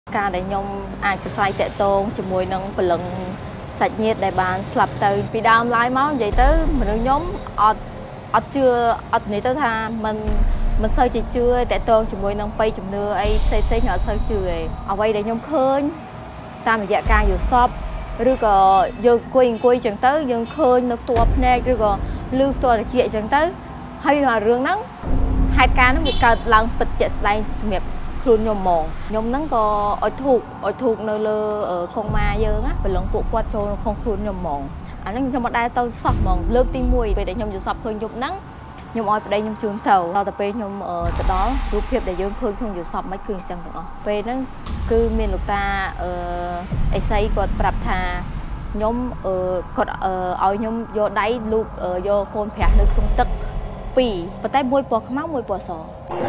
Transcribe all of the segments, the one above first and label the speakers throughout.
Speaker 1: ការដែលខ្ញុំអាចប្រស័យតាក់ទងជាមួយនឹងពលឹងសាច់ញាតិដែលបានស្លាប់ទៅពីដើមឡើយមកនិយាយទៅមនុស្សខ្ញុំអត់ជឿអត់និយាយទៅថាមិនសូវជាជឿតាក់ទងជាមួយនឹងបេជំនឿអីផ្សេងខ្ញុំអត់សូវជឿទេអ្វីដែលខ្ញុំឃើញតាមរយៈការយល់សពឬក៏យើងអង្គុយចឹងទៅយើងឃើញនៅផ្ទាល់ភ្នែកឬក៏ឮផ្ទាល់ត្រចៀកចឹងទៅហើយរឿងហ្នឹងហេតុការណ៍ហ្នឹងវាកើតឡើងពិតជាក់ស្ដែងសម្រាប់ខ្លួនខ្ញុំហ្មងខ្ញុំហ្នឹងក៏អុជធូបនៅលើកុងម៉ាយើងណាប្រឡងពួកគាត់ចូលក្នុងខ្លួនខ្ញុំហ្មងអាហ្នឹងខ្ញុំមិនដែលទៅសោះហ្មងលើកទី1ពេលដែលខ្ញុំយល់សពឃើញយប់ហ្នឹងខ្ញុំឲ្យប្តីខ្ញុំជូនទៅដល់ទៅពេលខ្ញុំទៅដល់រូបភាពដែលយើងឃើញក្នុងយល់សពមិនគឺអញ្ចឹងទាំងអស់ពេលហ្នឹងគឺមានលោកតាអេសីគាត់ប្រាប់ថាខ្ញុំគាត់ឲ្យខ្ញុំយកដៃលូកយកកូនប្រាក់នៅក្នុងទឹក2ប៉ុន្តែមួយពណ៌ខ្មៅមួយពណ៌ស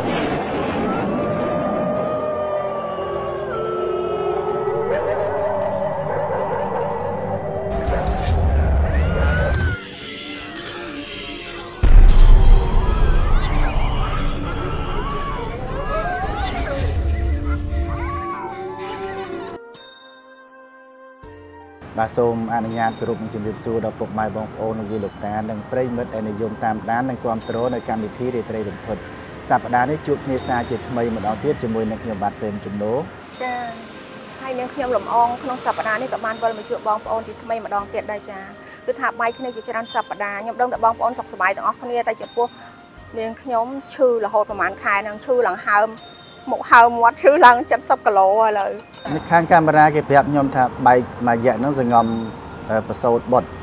Speaker 2: បាទសូមអនុញ្ញាតគោរពជំរាបសួរដល់ពុកម៉ែបងប្អូនលោកលោកតានិងប្រិយមិត្តដែលនិយមតាមដាននិងគាំទ្រនៅកម្មវិធីរាត្រីរំភើបសប្តាហ៍នេះជួបគ្នាសាជាថ្មីម្ដងទៀតជាមួយនឹងខ្ញុំបាទសេមជំនោ
Speaker 3: ចាហើយនាងខ្ញុំលំអងក្នុងសប្តាហ៍នេះក៏បានវិលមកជួបបងប្អូនជាថ្មីម្ដងទៀតដែរចាគឺថាបាយគ្នាជាច្រើនសប្តាហ៍ខ្ញុំដឹងតែបងប្អូនសុខសប្បាយទាំងអស់គ្នាតែចំពោះនាងខ្ញុំឈឺរហូតប្រហែលខែនឹងឈឺឡើងហើមមុខហើមមាត់ឈឺឡើង70គីឡូឥឡូវ
Speaker 2: នេះខាងកាមេរ៉ាគេប្រាប់ខ្ញុំថាបែកមួយរយៈហ្នឹងសងំប្រសូតបុត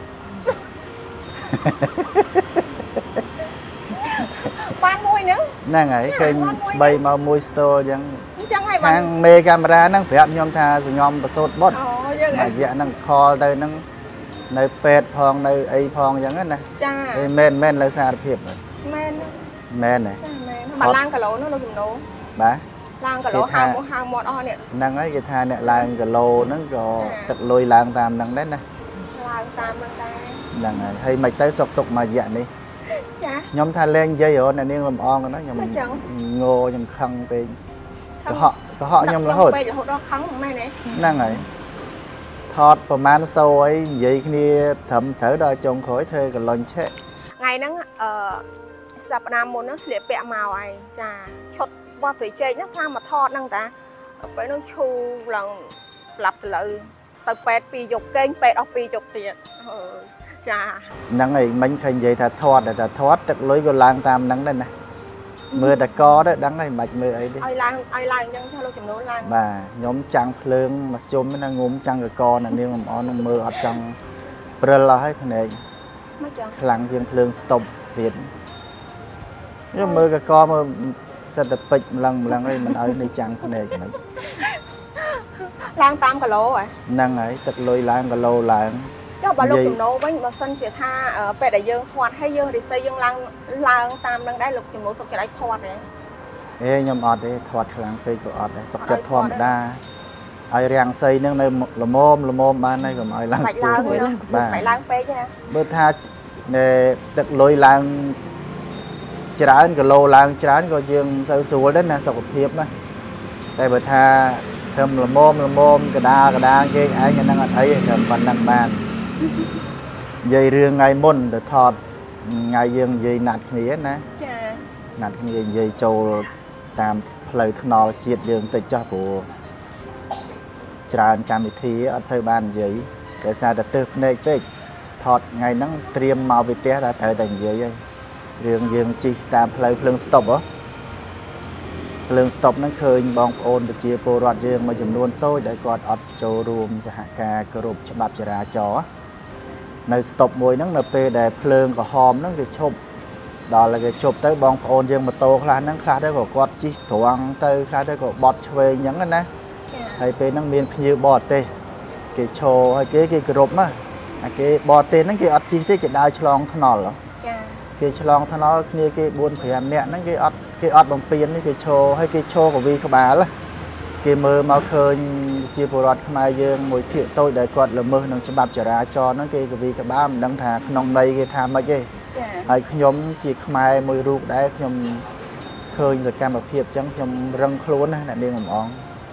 Speaker 3: បានមួយ
Speaker 2: ហ្នឹងហើយឃើញ3មក1ស្ទោលអញ្ចឹង
Speaker 3: ហើយបាន
Speaker 2: ខាងមេកាមេរ៉ាហ្នឹងប្រាប់ខ្ញុំថាសងំប្រសូតបុត
Speaker 3: អូយើង
Speaker 2: មួយរយៈហ្នឹងខលទៅហ្នឹងនៅពេទ្យផងនៅអីផងអញ្ចឹងណា
Speaker 3: ចា
Speaker 2: មែនលើសារភាព
Speaker 3: មែន
Speaker 2: មែនហ៎
Speaker 3: មែនមកឡើងគីឡូនោះលោកជំនោ
Speaker 2: បាទ
Speaker 3: ឡើងគីឡូហើមមាត់អស់នេះ
Speaker 2: ហ្នឹងហើយគេថាអ្នកឡើងគីឡូហ្នឹងក៏ទឹកលុយឡើងតាមហ្នឹងដែរណា
Speaker 3: ឡើងតាមហ្នឹងដែរ
Speaker 2: ហ្នឹងហើយមិនទៅសុកទុកមួយរយៈនេះ
Speaker 3: ចា
Speaker 2: ខ្ញុំថាលេងនិយាយរហូតអ្នកនាងលំអងហ្នឹងខ្ញុំងោខ្ញុំខឹងពេកកុហកខ្ញុំរហូត
Speaker 3: ពេករហូតដល់ខឹងមែនទេ
Speaker 2: ហ្នឹងហើយថតប្រហែលសូអីនិយាយគ្នាត្រឹមត្រូវដល់ចុងក្រោយធ្វើកន្លងឆេ
Speaker 3: ថ្ងៃហ្នឹងសប្តាហ៍មុនហ្នឹងស្លៀកពាក់មកហើយចាឈុតបោះត្រីចេកហ្នឹងថាមកថតហ្នឹងតាពេលនោះឈូឡើងប្លាប់ទៅលើទៅពេទ្យ2យប់កេងពេទ្យអស់2យប់ទៀតចា
Speaker 2: ហ្នឹងហើយមិញឃើញនិយាយថាថតទឹកលុយក៏ឡើងតាមហ្នឹងដែរណាមើលតកទៅដឹងហើយមិនបាច់មើលអីទេ
Speaker 3: ឲ្យឡើងអញ្ចឹងថាលោកចំនួនឡើង
Speaker 2: បាទខ្ញុំចាំងភ្លើងមកជុំណាងុំចាំងកអ្នកនាងលំអនឹងមើលអត់ចង់ព្រិលអស់ហើយភ្នែក
Speaker 3: មិនចឹង
Speaker 2: ខ្លាំងជាងភ្លើងស្តុបទៀតខ្ញុំមើលមើលសិតតែពេចម្លឹងអីមិនឲ្យនៅចាំងភ្នែកមិន
Speaker 3: ឡើងតាមគីឡូ
Speaker 2: ហ្នឹងហើយទឹកលុយឡើងគីឡូឡើង
Speaker 3: ចុះបើលោកចំនួនវិញបើសិនជាថាពេលដែលយើងធាត់ហើយយើងរិស័យយើងឡើងតាមនឹងដែរលោកចំនួនសុខចិត្តឲ្យធាត់ទេ
Speaker 2: ខ្ញុំអត់ទេធាត់ខ្លាំងពេកក៏អត់ដែរសុខចិត្តធម្មតាឲ្យរាំងសីនឹងនៅល្មមបានហើយកុំឲ្យឡើង
Speaker 3: បាទឡើងពេកទេ
Speaker 2: បើថាទឹកលុយឡើងច្រើនគីឡូឡើងច្រើនក៏យើងទៅស្រួលដែរណាសុខភាពណាតែបើថាធ្វើល្មកដាគេឯងអាហ្នឹងអត់អីទេប៉ុណ្ណឹងបាននិយាយរឿងថ្ងៃមុនទៅថតថ្ងៃយើងនិយាយណាត់គ្នាណា
Speaker 3: ចា
Speaker 2: ណាត់គ្នានិយាយចូលតាមផ្លូវថ្នល់ជាតិយើងតិចចោះព្រោះច្រើនកម្មវិធីអត់សូវបាននិយាយតែសារតែទើសភ្នែកពេកថតថ្ងៃហ្នឹងត្រៀមមកពីផ្ទះតែត្រូវតែនិយាយហើយរឿងយើងជិះតាមផ្លូវភ្លើងស្តុបភ្លើងស្តុបហ្នឹងឃើញបងប្អូនប្រជាពលរដ្ឋយើងមួយចំនួនតូចដែលគាត់អត់ចូលរួមសហការគោរពច្បាប់ចរាចរណ៍នៅស្តុបមួយហ្នឹងនៅពេលដែលភ្លើងក្រហមហ្នឹងគេឈប់ដល់គេឈប់ទៅបងប្អូនយើងម៉ូតូខ្លះហ្នឹងខ្លះទៅក៏គាត់ជិះត្រង់ទៅខ្លះទៅក៏បត់ឆ្វេងអញ្ចឹងណាហើយពេលហ្នឹងមានភ្ញៀវបរទេសគេឈរហើយគេគោរពណាអាគេបរទេសហ្នឹងគេអត់ជិះទេគេដើរឆ្លងថ្នល់គេឆ្លងថ្នល់គ្នាគេ4 5នាក់ហ្នឹងគេអត់បំពេញនេះគេឈរហើយគេឈរកវីក្បាលគេមើលមកឃើញជាពលរដ្ឋខ្មែរយើងមួយភាគតូចដែលគាត់ល្មើសនឹងច្បាប់ចរាចរណ៍ហ្នឹងគេកវីក្បាលមិនដឹងថាក្នុងន័យគេថាម៉េចទេហើយខ្ញុំជាខ្មែរមួយរូបដែរខ្ញុំឃើញសកម្មភាពអញ្ចឹងខ្ញុំរឹងខ្លួនណាអ្នកនាងកំអង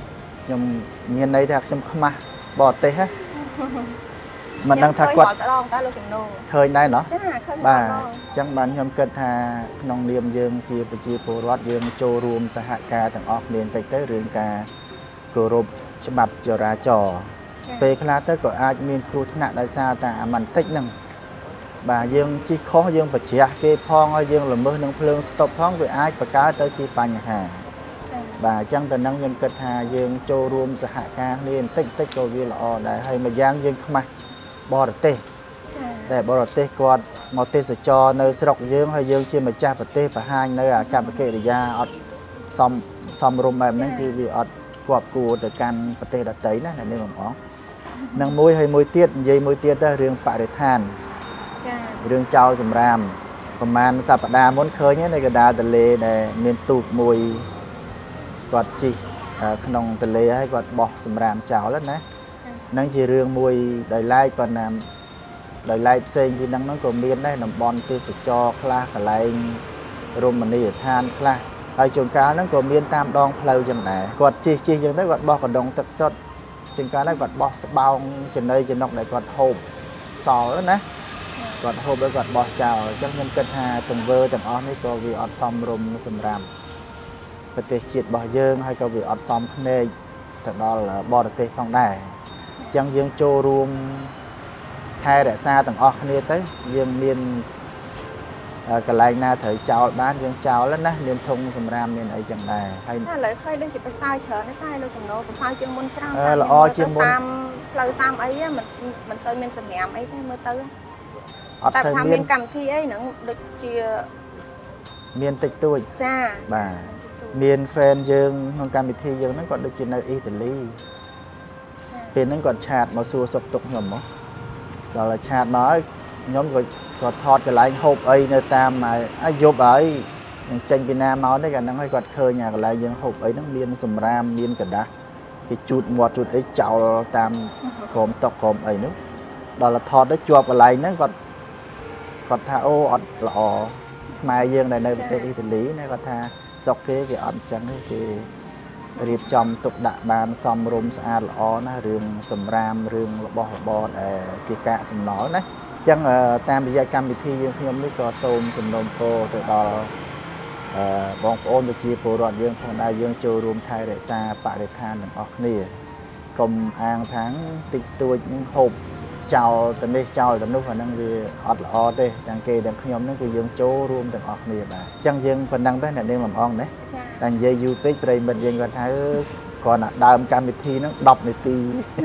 Speaker 2: ខ្ញុំមានន័យថាខ្ញុំខ្មាស់បរទេសហ៎មិនដឹងថាគាត់
Speaker 3: តែលោកចំណូល
Speaker 2: ឃើញដែរណោះ
Speaker 3: ចាឃើញ
Speaker 2: បាទអញ្ចឹងបានខ្ញុំគិតថាក្នុងនាមយើងជាប្រជាពលរដ្ឋយើងចូលរួមសហការទាំងអស់គ្នាតិចទៅរឿងការគោរពច្បាប់ចរាចរណ៍ពេលខ្លះទៅក៏អាចមានគ្រោះថ្នាក់ដោយសារតែអាបន្តិចហ្នឹងបាទយើងជិះខុសយើងប្រជ្រះគេផងហើយយើងល្មើសនឹងភ្លើងស្តុបផងវាអាចបង្កើតទៅជាបញ្ហាបាទអញ្ចឹងទៅនឹងខ្ញុំគិតថាយើងចូលរួមសហការគ្នាបន្តិចក៏វាល្អដែរហើយមួយយ៉ាងយើងខ្មាស់បរទេសតែបរទេសគាត់មកទេសចរនៅស្រុកយើងហើយយើងជាម្ចាស់ប្រទេសបង្ហាញនៅអាកប្បកិរិយាអត់សមរម្យបែបហ្នឹងគឺវាអត់គួបគួរទៅកាន់ប្រទេសដទៃណាអ្នកនាងបងប្អូននឹងមួយហើយមួយទៀតនិយាយមួយទៀតទៅរឿងបរិស្ថានរឿងចោលសម្រាមប្រហែលសប្តាហ៍មុនឃើញនៅកណ្ដាលទន្លេដែលមានទូកមួយគាត់ជិះក្នុងទន្លេហើយគាត់បោះសម្រាមចោលណាហ្នឹងជារឿងមួយដោយឡែកប៉ុណ្ណាដោយឡែកផ្សេងពីហ្នឹងក៏មានដែរតំបន់ទេសចរខ្លះកន្លែងរមណីយដ្ឋានខ្លះហើយជួនកាលហ្នឹងក៏មានតាមដងផ្លូវចឹងដែរគាត់ជិះចឹងទៅគាត់បោះកណ្ដុងទឹកសុទ្ធជួនកាលហ្នឹងគាត់បោះស្បោងចំណីចំណុកដែលគាត់ហូបសល់ណាគាត់ហូបហើយគាត់បោះចោលអញ្ចឹងខ្ញុំគិតថាទង្វើទាំងអស់នេះក៏វាអត់សមរម្យសម្រាប់ប្រទេសជាតិរបស់យើងហើយក៏វាអត់សមភ្នែកទៅដល់បរទេសផងដែរអញ្ចឹងយើងចូលរួមថែរក្សាទាំងអស់គ្នាទៅយើងមានកន្លែងណាត្រូវចោលបានយើងចោលណាមានធុងសម្រាមមានអីចឹងដែរហើយឥឡូវ
Speaker 3: ឃើញដូចជាប្រសើរច្រើនតែលោកចំណូលប្រសើរជាងមុនច្រើន
Speaker 2: ល្អជាងមុន
Speaker 3: តាមផ្លូវតាមអីមិនសូវមានសម្រាមអីទេមើលទៅអត់តែថាមានកម្មវិធីអីហ្នឹងដូចជា
Speaker 2: មានតិចតួច
Speaker 3: ចា
Speaker 2: បាទមាន fan យើងក្នុងកម្មវិធីយើងហ្នឹងគាត់ដូចជានៅអ៊ីតាលីពេលហ្នឹងគាត់ឆាតមកសួរសុខទុក្ខខ្ញុំមកដល់ឆាតមកហើយខ្ញុំក៏ថតកន្លែងហូបអីនៅតាមយប់ហើយនឹងចេញពីណាមកនេះកាលហ្នឹងហើយគាត់ឃើញអាកន្លែងយើងហូបអីហ្នឹងមានសម្រាមមានកដាស់គេជូតមាត់ជូតអីចោលតាមក្រោមតុក្រោមអីហ្នឹងដល់ថតទៅជាប់កន្លែងហ្នឹងគាត់ថាអូអត់ល្អខ្មែរយើងដែលនៅប្រទេសអ៊ីតាលីណាគាត់ថាស្រុកគេអត់អញ្ចឹងទេគេរៀបចំទុកដាក់បានសមរម្យស្អាតល្អណារឿងសម្រាមរឿងរបស់របរដែលជាកាកសំណល់ណាអញ្ចឹងតាមរយៈកម្មវិធីយើងខ្ញុំនេះក៏សូមសំណូមពរទៅដល់បងប្អូនប្រជាពលរដ្ឋយើងផងដែរយើងចូលរួមថែរក្សាបរិស្ថានទាំងអស់គ្នាកុំអាងថាតិចតួចនឹងហូបចោលទៅនេះចោលទៅនោះអាហ្នឹងវាអត់ល្អទេទាំងគេទាំងខ្ញុំហ្នឹងគឺយើងចូលរួមទាំងអស់គ្នាបាទអញ្ចឹងយើងប៉ុណ្ណឹងទៅអ្នកនាងលំអងណាតែនិយាយយូរពេកប្រិយមិត្តយើងគាត់ថាគ្រាន់តែដើមកម្មវិធីហ្នឹង10នាទី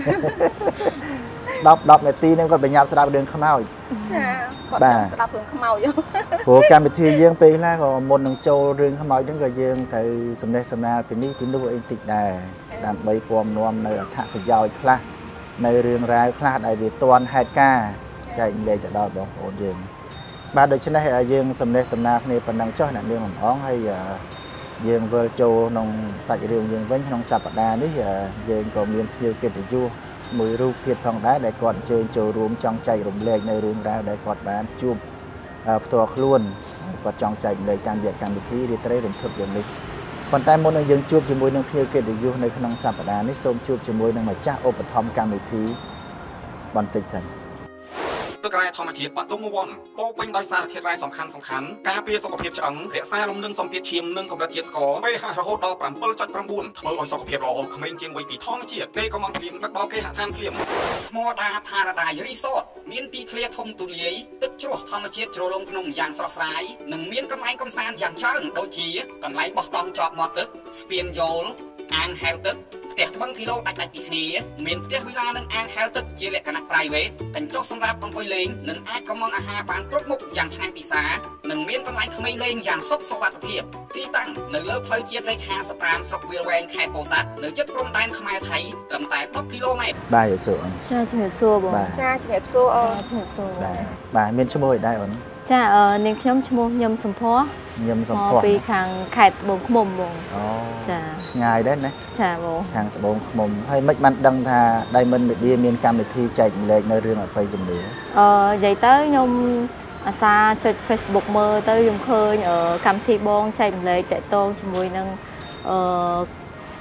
Speaker 2: 10នាទីហ្នឹងគាត់បញ្ញាប់ស្ដាប់រឿងខ្មោច
Speaker 3: គាត់ស្ដាប់រឿងខ្មោច
Speaker 2: ព្រោះកម្មវិធីយើងពេលខ្លះក៏មុននឹងចូលរឿងខ្មោចហ្នឹងក៏យើងត្រូវសំណេះសំណាលពីនេះពីនោះអីតិចដែរដើម្បីពំនាំនៅអត្ថប្រយោជន៍ខ្លះនៅរឿងរ៉ាវខ្លះដែលវាទាន់ហេតុការណ៍ចែកលេខទៅដល់បងប្អូនយើងបាទដូច្នេះយើងសំណេះសំណាលគ្នាប៉ុណ្ណឹងចុះអ្នកនាងលំអងហើយយើងវិលចូលក្នុងសាច់រឿងយើងវិញក្នុងសប្តាហ៍នេះយើងក៏មានភ្ញៀវកិត្តិយសមួយរូបទៀតផងដែរដែលគាត់អញ្ជើញចូលរួមចង់ចែករំលែកនៅរឿងរ៉ាវដែលគាត់បានជួបផ្ទាល់ខ្លួនគាត់ចង់ចែករំលែកតាមរយៈកម្មវិធីរាត្រីរំភើបយើងនេះប៉ុន្តែមុននឹងយើងជួបជាមួយនឹងភ្ញៀវកិត្តិយសនៅក្នុងសប្តាហ៍នេះសូមជួបជាមួយនឹងម្ចាស់ឧបត្ថម្ភកម្មវិធីបន្តិចសិន
Speaker 4: ទឹករ៉ែធម្មជាតិបាត់ទុំវ័នពោពេញដោយសារធាតុរ៉ែសំខាន់ការពារសុខភាពឆ្អឹងរក្សាលំនឹងសម្ពាធឈាមនិងកម្រិតជាតិស្ករ pH រហូតដល់ 7.9 ធ្វើឲ្យសុខភាពរហូតក្មេងជាងវ័យពីធម្មជាតិពេលក៏មកព្រៀមដឹកដល់គេហដ្ឋានព្រៀមថ្មដាថារដាយរីសតមានទីធ្លាធំទូលាយទឹកជ្រោះធម្មជាតិជ្រលងក្នុងយ៉ាងស្រស់ស្រាយនិងមានកន្លែងកម្សាន្តយ៉ាងច្រើនដូចជាកន្លែងបោះតង់ជាប់មាត់ទឹកស្ពានយោលអាងហែលទឹកផ្ទះបឹងគីឡូដាច់ពីគ្នាមានផ្ទះវិឡានិងអាងហែលទឹកជាលក្ខណៈ private កញ្ចក់សម្រាប់អង្គុយលេងនិងអាចកុម្ម៉ង់អាហារបានគ្រប់មុខយ៉ាងឆ្ងាញ់ពិសានិងមានកន្លែងក្មេងលេងយ៉ាងសុខសុវត្ថិភាពទីតាំងនៅលើផ្លូវជាតិលេខ55ស្រុកវាលវែងខេត្តពោធិ៍សាត់នៅជិតព្រំដែនខ្មែរថៃត្រឹមតែ10គីឡូម៉ែត្រ
Speaker 2: បាទយសូ
Speaker 1: ចាជំរាបសួរបង
Speaker 3: ចាជំរាបសួរអូន
Speaker 1: ជំរាបសួរ
Speaker 2: បាទមានឈ្មោះអីដែរអូន
Speaker 1: ចានាងខ្ញុំឈ្មោះញឹមសំភ័រពីខាងខេត្តត្បូងឃ្មុំបង
Speaker 2: អូ
Speaker 1: ចា
Speaker 2: ឆ្ងាយដែរណា
Speaker 1: ចាបង
Speaker 2: ខាងត្បូងឃ្មុំហើយមិនបានដឹងថា Diamond Media មានកម្មវិធីចែករំលែកនៅរឿងអបិយជំនឿ
Speaker 1: និយាយទៅខ្ញុំអាសាចុច Facebook មើលទៅខ្ញុំឃើញកម្មវិធីបងចែករំលែកតាក់ទងជាមួយនឹង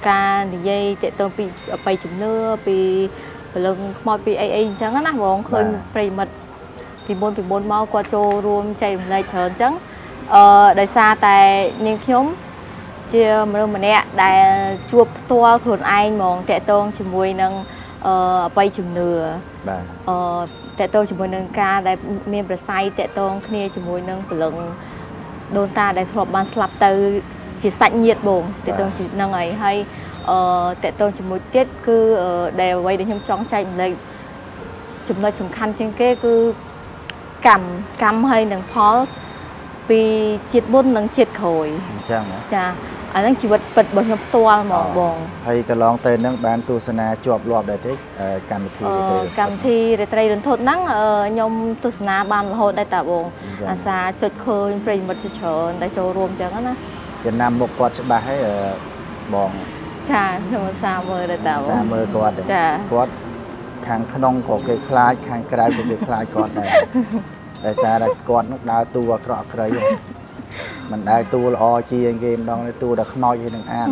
Speaker 1: ការនិយាយតេតងពីបៃជំនឿពីព្រលឹងខ្មោចពីអីអញ្ចឹងណាបងឃើញប្រិមិត្តពីមុនមកគាត់ចូលរួមចែករំលែកច្រើនអញ្ចឹងដោយសារតែនាងខ្ញុំជាមនុស្សម្នាក់ដែលជួបផ្ទាល់ខ្លួនឯងហ្មងតេតងជាមួយនឹងបៃជំនឿបាទតេតងជាមួយនឹងការដែលមានប្រស័យតេតងគ្នាជាមួយនឹងព្រលឹងដូនតាដែលធ្លាប់បានស្លាប់ទៅជាសាច់ញាតិបងតេតងនឹងហើយតេតងជាមួយទៀតគឺដែលអ្វីដែលខ្ញុំចង់ចែករំលែកចំណុចសំខាន់ជាងគេគឺកម្មហើយនឹងផលពីជាតិមុននិងជាតិក្រោយអញ្ចឹងចាអាហ្នឹងជីវិតពិតរបស់ខ្ញុំផ្ទាល់ហ្មងបង
Speaker 2: ហើយកន្លងទៅហ្នឹងបានទស្សនាជាប់លាប់ដែរទេកម្មវិធី
Speaker 1: រាត្រីរន្ធត់ហ្នឹងខ្ញុំទស្សនាបានរហូតដែរតាបងអាសាចុចឃើញប្រិមិត្តជាច្រើនដែលចូលរួមអញ្ចឹងណា
Speaker 2: ចំណាំមុខគាត់ច្បាស់ហើយបង
Speaker 1: ចាខ្ញុំសាមើលដែរតាបង
Speaker 2: សាមើលគាត់ចាគាត់ខាងក្នុងក៏គេខ្លាចខាងក្រៅក៏គេខ្លាចគាត់ដែរដោយសារតែគាត់នឹងដើរតួអាក្រក់ក្រៃមិនដែលតួល្អជាងគេម្ដងតួដល់ខ្មោចហើយនឹងអាន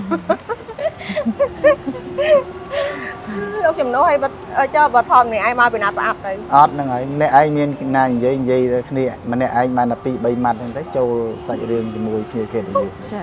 Speaker 3: លោកចំណុះឲ្យចុះបើថមនេះឯងមកពីណាប្រអាប់ទៅ
Speaker 2: អត់ហ្នឹងហើយម្នាក់ឯងមានណានិយាយគ្នាម្នាក់ឯងបានតែ2 3ម៉ាត់ហ្នឹងទៅចូលសាច់រឿងជាមួយគ្នាគេទៅចា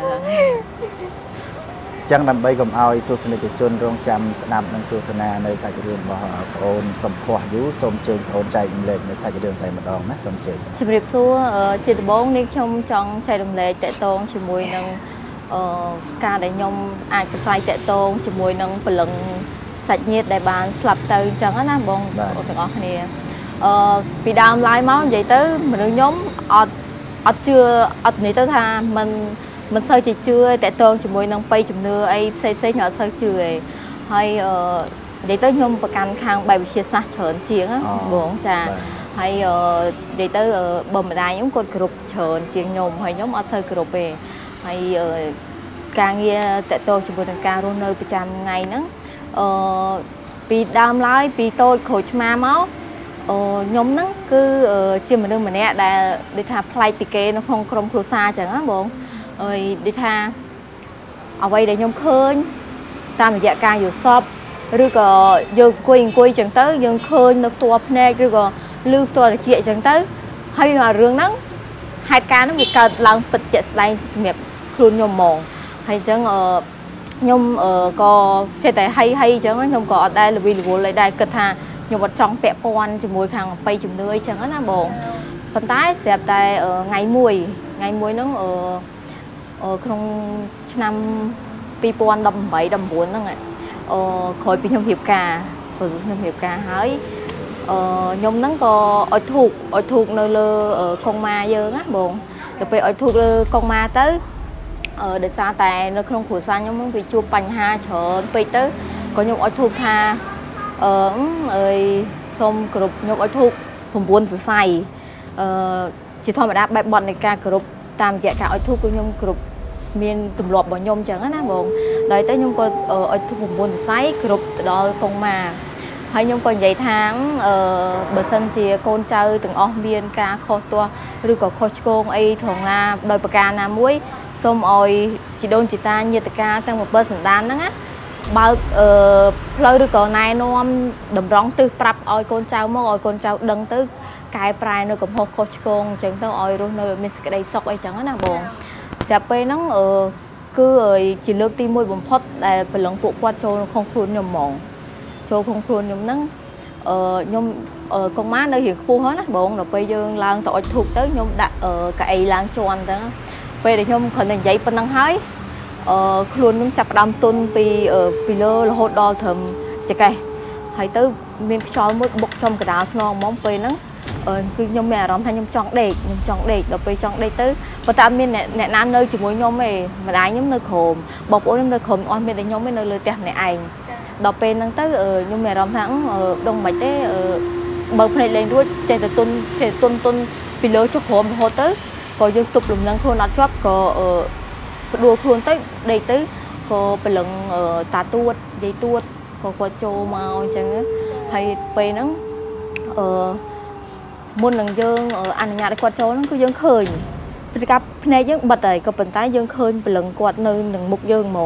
Speaker 2: ចឹងដើម្បីកុំឲ្យទស្សនិកជនរងចាំស្ដាប់និងទស្សនានៅសាច់រឿងរបស់បងប្អូនសំខុសយូរសូមជើញបងប្អូនចែករំលែកនៅសាច់រឿងតែម្ដងណាសូមជើញ
Speaker 1: ជំរាបសួរជាដំបូងនេះខ្ញុំចង់ចែករំលែកតកតងជាមួយនឹងការដែលខ្ញុំអាចប្រស័យតកតងជាមួយនឹងព្រលឹងសាច់ញាតិដែលបានស្លាប់ទៅអញ្ចឹងណាបងទាំងអស់គ្នាពីដើមឡើយមកនិយាយទៅមនុស្សខ្ញុំអត់ជឿអត់និយាយទៅថាមិនសូវជាជឿតកតងជាមួយនឹងបៃជំនឿអីផ្សេងខ្ញុំអត់សូវជឿទេហើយនិយាយទៅខ្ញុំប្រកាន់ខាងបែបវិទ្យាសាស្ត្រច្រើនជាងបងចាហើយនិយាយទៅបើម្ដាយខ្ញុំគាត់គ្រប់ច្រើនជាងខ្ញុំហើយខ្ញុំអត់សូវគ្រប់ទេហើយការងារតកតងជាមួយនឹងការរស់នៅប្រចាំថ្ងៃហ្នឹងពីដើមឡើយពីតូចក្រូចឆ្មាមកខ្ញុំហ្នឹងគឺជាមនុស្សម្នាក់ដែលដូចថាប្លែកពីគេនៅក្នុងក្រុមគ្រួសារអញ្ចឹងណាបងដូចថាអ្វីដែលខ្ញុំឃើញតាមរយៈការយល់សពឬក៏យើងអង្គុយអញ្ចឹងទៅយើងឃើញនៅផ្ទាល់ភ្នែកឬក៏ឮផ្ទាល់ត្រចៀកអញ្ចឹងទៅហើយរឿងហ្នឹងហេតុការណ៍ហ្នឹងវាកើតឡើងពិតជាក់ស្ដែងសម្រាប់ខ្លួនខ្ញុំហ្មងហើយអញ្ចឹងខ្ញុំក៏ចេះតែហីអញ្ចឹងខ្ញុំក៏អត់ដែលល្វីល្វល់អីដែរគិតថាខ្ញុំអត់ចង់ពាក់ព័ន្ធជាមួយខាងបៃជំនឿអីចឹងណាបងប៉ុន្តែស្រាប់តែថ្ងៃមួយហ្នឹងក្នុងឆ្នាំ2018 19ហ្នឹងក្រោយពីខ្ញុំរៀបការហើយខ្ញុំហ្នឹងក៏អុជធូបនៅលើកងម៉ាយើងណាបងទៅពេលអុជធូបលើកងម៉ាទៅដោយសារតែនៅក្នុងគ្រួសារខ្ញុំហ្នឹងវាជួបបញ្ហាច្រើនពេកទៅក៏ខ្ញុំអុជធូបថាសូមគោរពខ្ញុំអុជធូប9សរសៃជាធម្មតាបែបបទនៃការគោរពតាមរយៈការអុជធូបគឺខ្ញុំគ្រប់មានទម្លាប់របស់ខ្ញុំអញ្ចឹងណាបងដល់ទៅខ្ញុំក៏អុជធូប9សរសៃគ្រប់ទៅដល់កងម៉ាហើយខ្ញុំក៏និយាយថាបើសិនជាកូនចៅទាំងអស់មានការខុសទាស់ឬក៏ខុសឆ្គងអីត្រង់ណាដោយប្រការណាមួយសូមឲ្យជីដូនជីតាញាតិកាទាំង7សន្តានហ្នឹងណាបើកផ្លូវឬក៏ណែនាំតម្រង់ទិសប្រាប់ឲ្យកូនចៅមកឲ្យកូនចៅដឹងទៅកែប្រែនៅកំហុសខុសឆ្គងអញ្ចឹងទៅឲ្យរស់នៅមានសេចក្តីសុខអីចឹងណាបងស្រាប់ពេលហ្នឹងគឺជាលើកទី1បំផុតដែលព្រលឹងពួកគាត់ចូលនៅក្នុងខ្លួនខ្ញុំហ្មងចូលក្នុងខ្លួនខ្ញុំហ្នឹងខ្ញុំកុំមកនៅរៀងខ្ពស់ហ្នឹងណាបងដល់ពេលយើងឡើងទៅអុជធូបទៅខ្ញុំដាក់កៅអីឡើងជាន់ទៅពេលដែលខ្ញុំគ្រាន់តែនិយាយប៉ុណ្ណឹងហើយខ្លួនខ្ញុំចាប់ផ្ដើមទុនពីលើរហូតដល់ត្រឹមចកេះហើយទៅមានខ្យល់មួយបុកចំកណ្ដាលខ្នងហ្មងពេលហ្នឹងគឺខ្ញុំមានអារម្មណ៍ថាខ្ញុំចង់ដេកដល់ពេលចង់ដេកទៅប៉ុន្តែអត់មានអ្នកណានៅជាមួយខ្ញុំទេម្ដាយខ្ញុំនៅក្រោមបងប្អូនខ្ញុំនៅក្រោមអត់មានតែខ្ញុំទេនៅលើផ្ទះម្នាក់ឯងដល់ពេលហ្នឹងទៅខ្ញុំមានអារម្មណ៍ថាដងមិនទេបើភ្នែកលេងរួចចេះតែទុនពីលើចុះក្រោមរហូតទៅក៏យើងទប់លំនឹងខ្លួនអត់ជាប់ក៏ផ្ដួលខ្លួនទៅដេកទៅក៏ព្រលឹងតាទួតយាយទួតក៏គាត់ចូលមកអញ្ចឹងហើយពេលហ្នឹងមុននឹងយើងអនុញ្ញាតឲ្យគាត់ចូលហ្នឹងគឺយើងឃើញព្រឹត្តិការណ៍ភ្នែកយើងបិទហើយក៏ប៉ុន្តែយើងឃើញព្រលឹងគាត់នៅនឹងមុខយើងហ្មង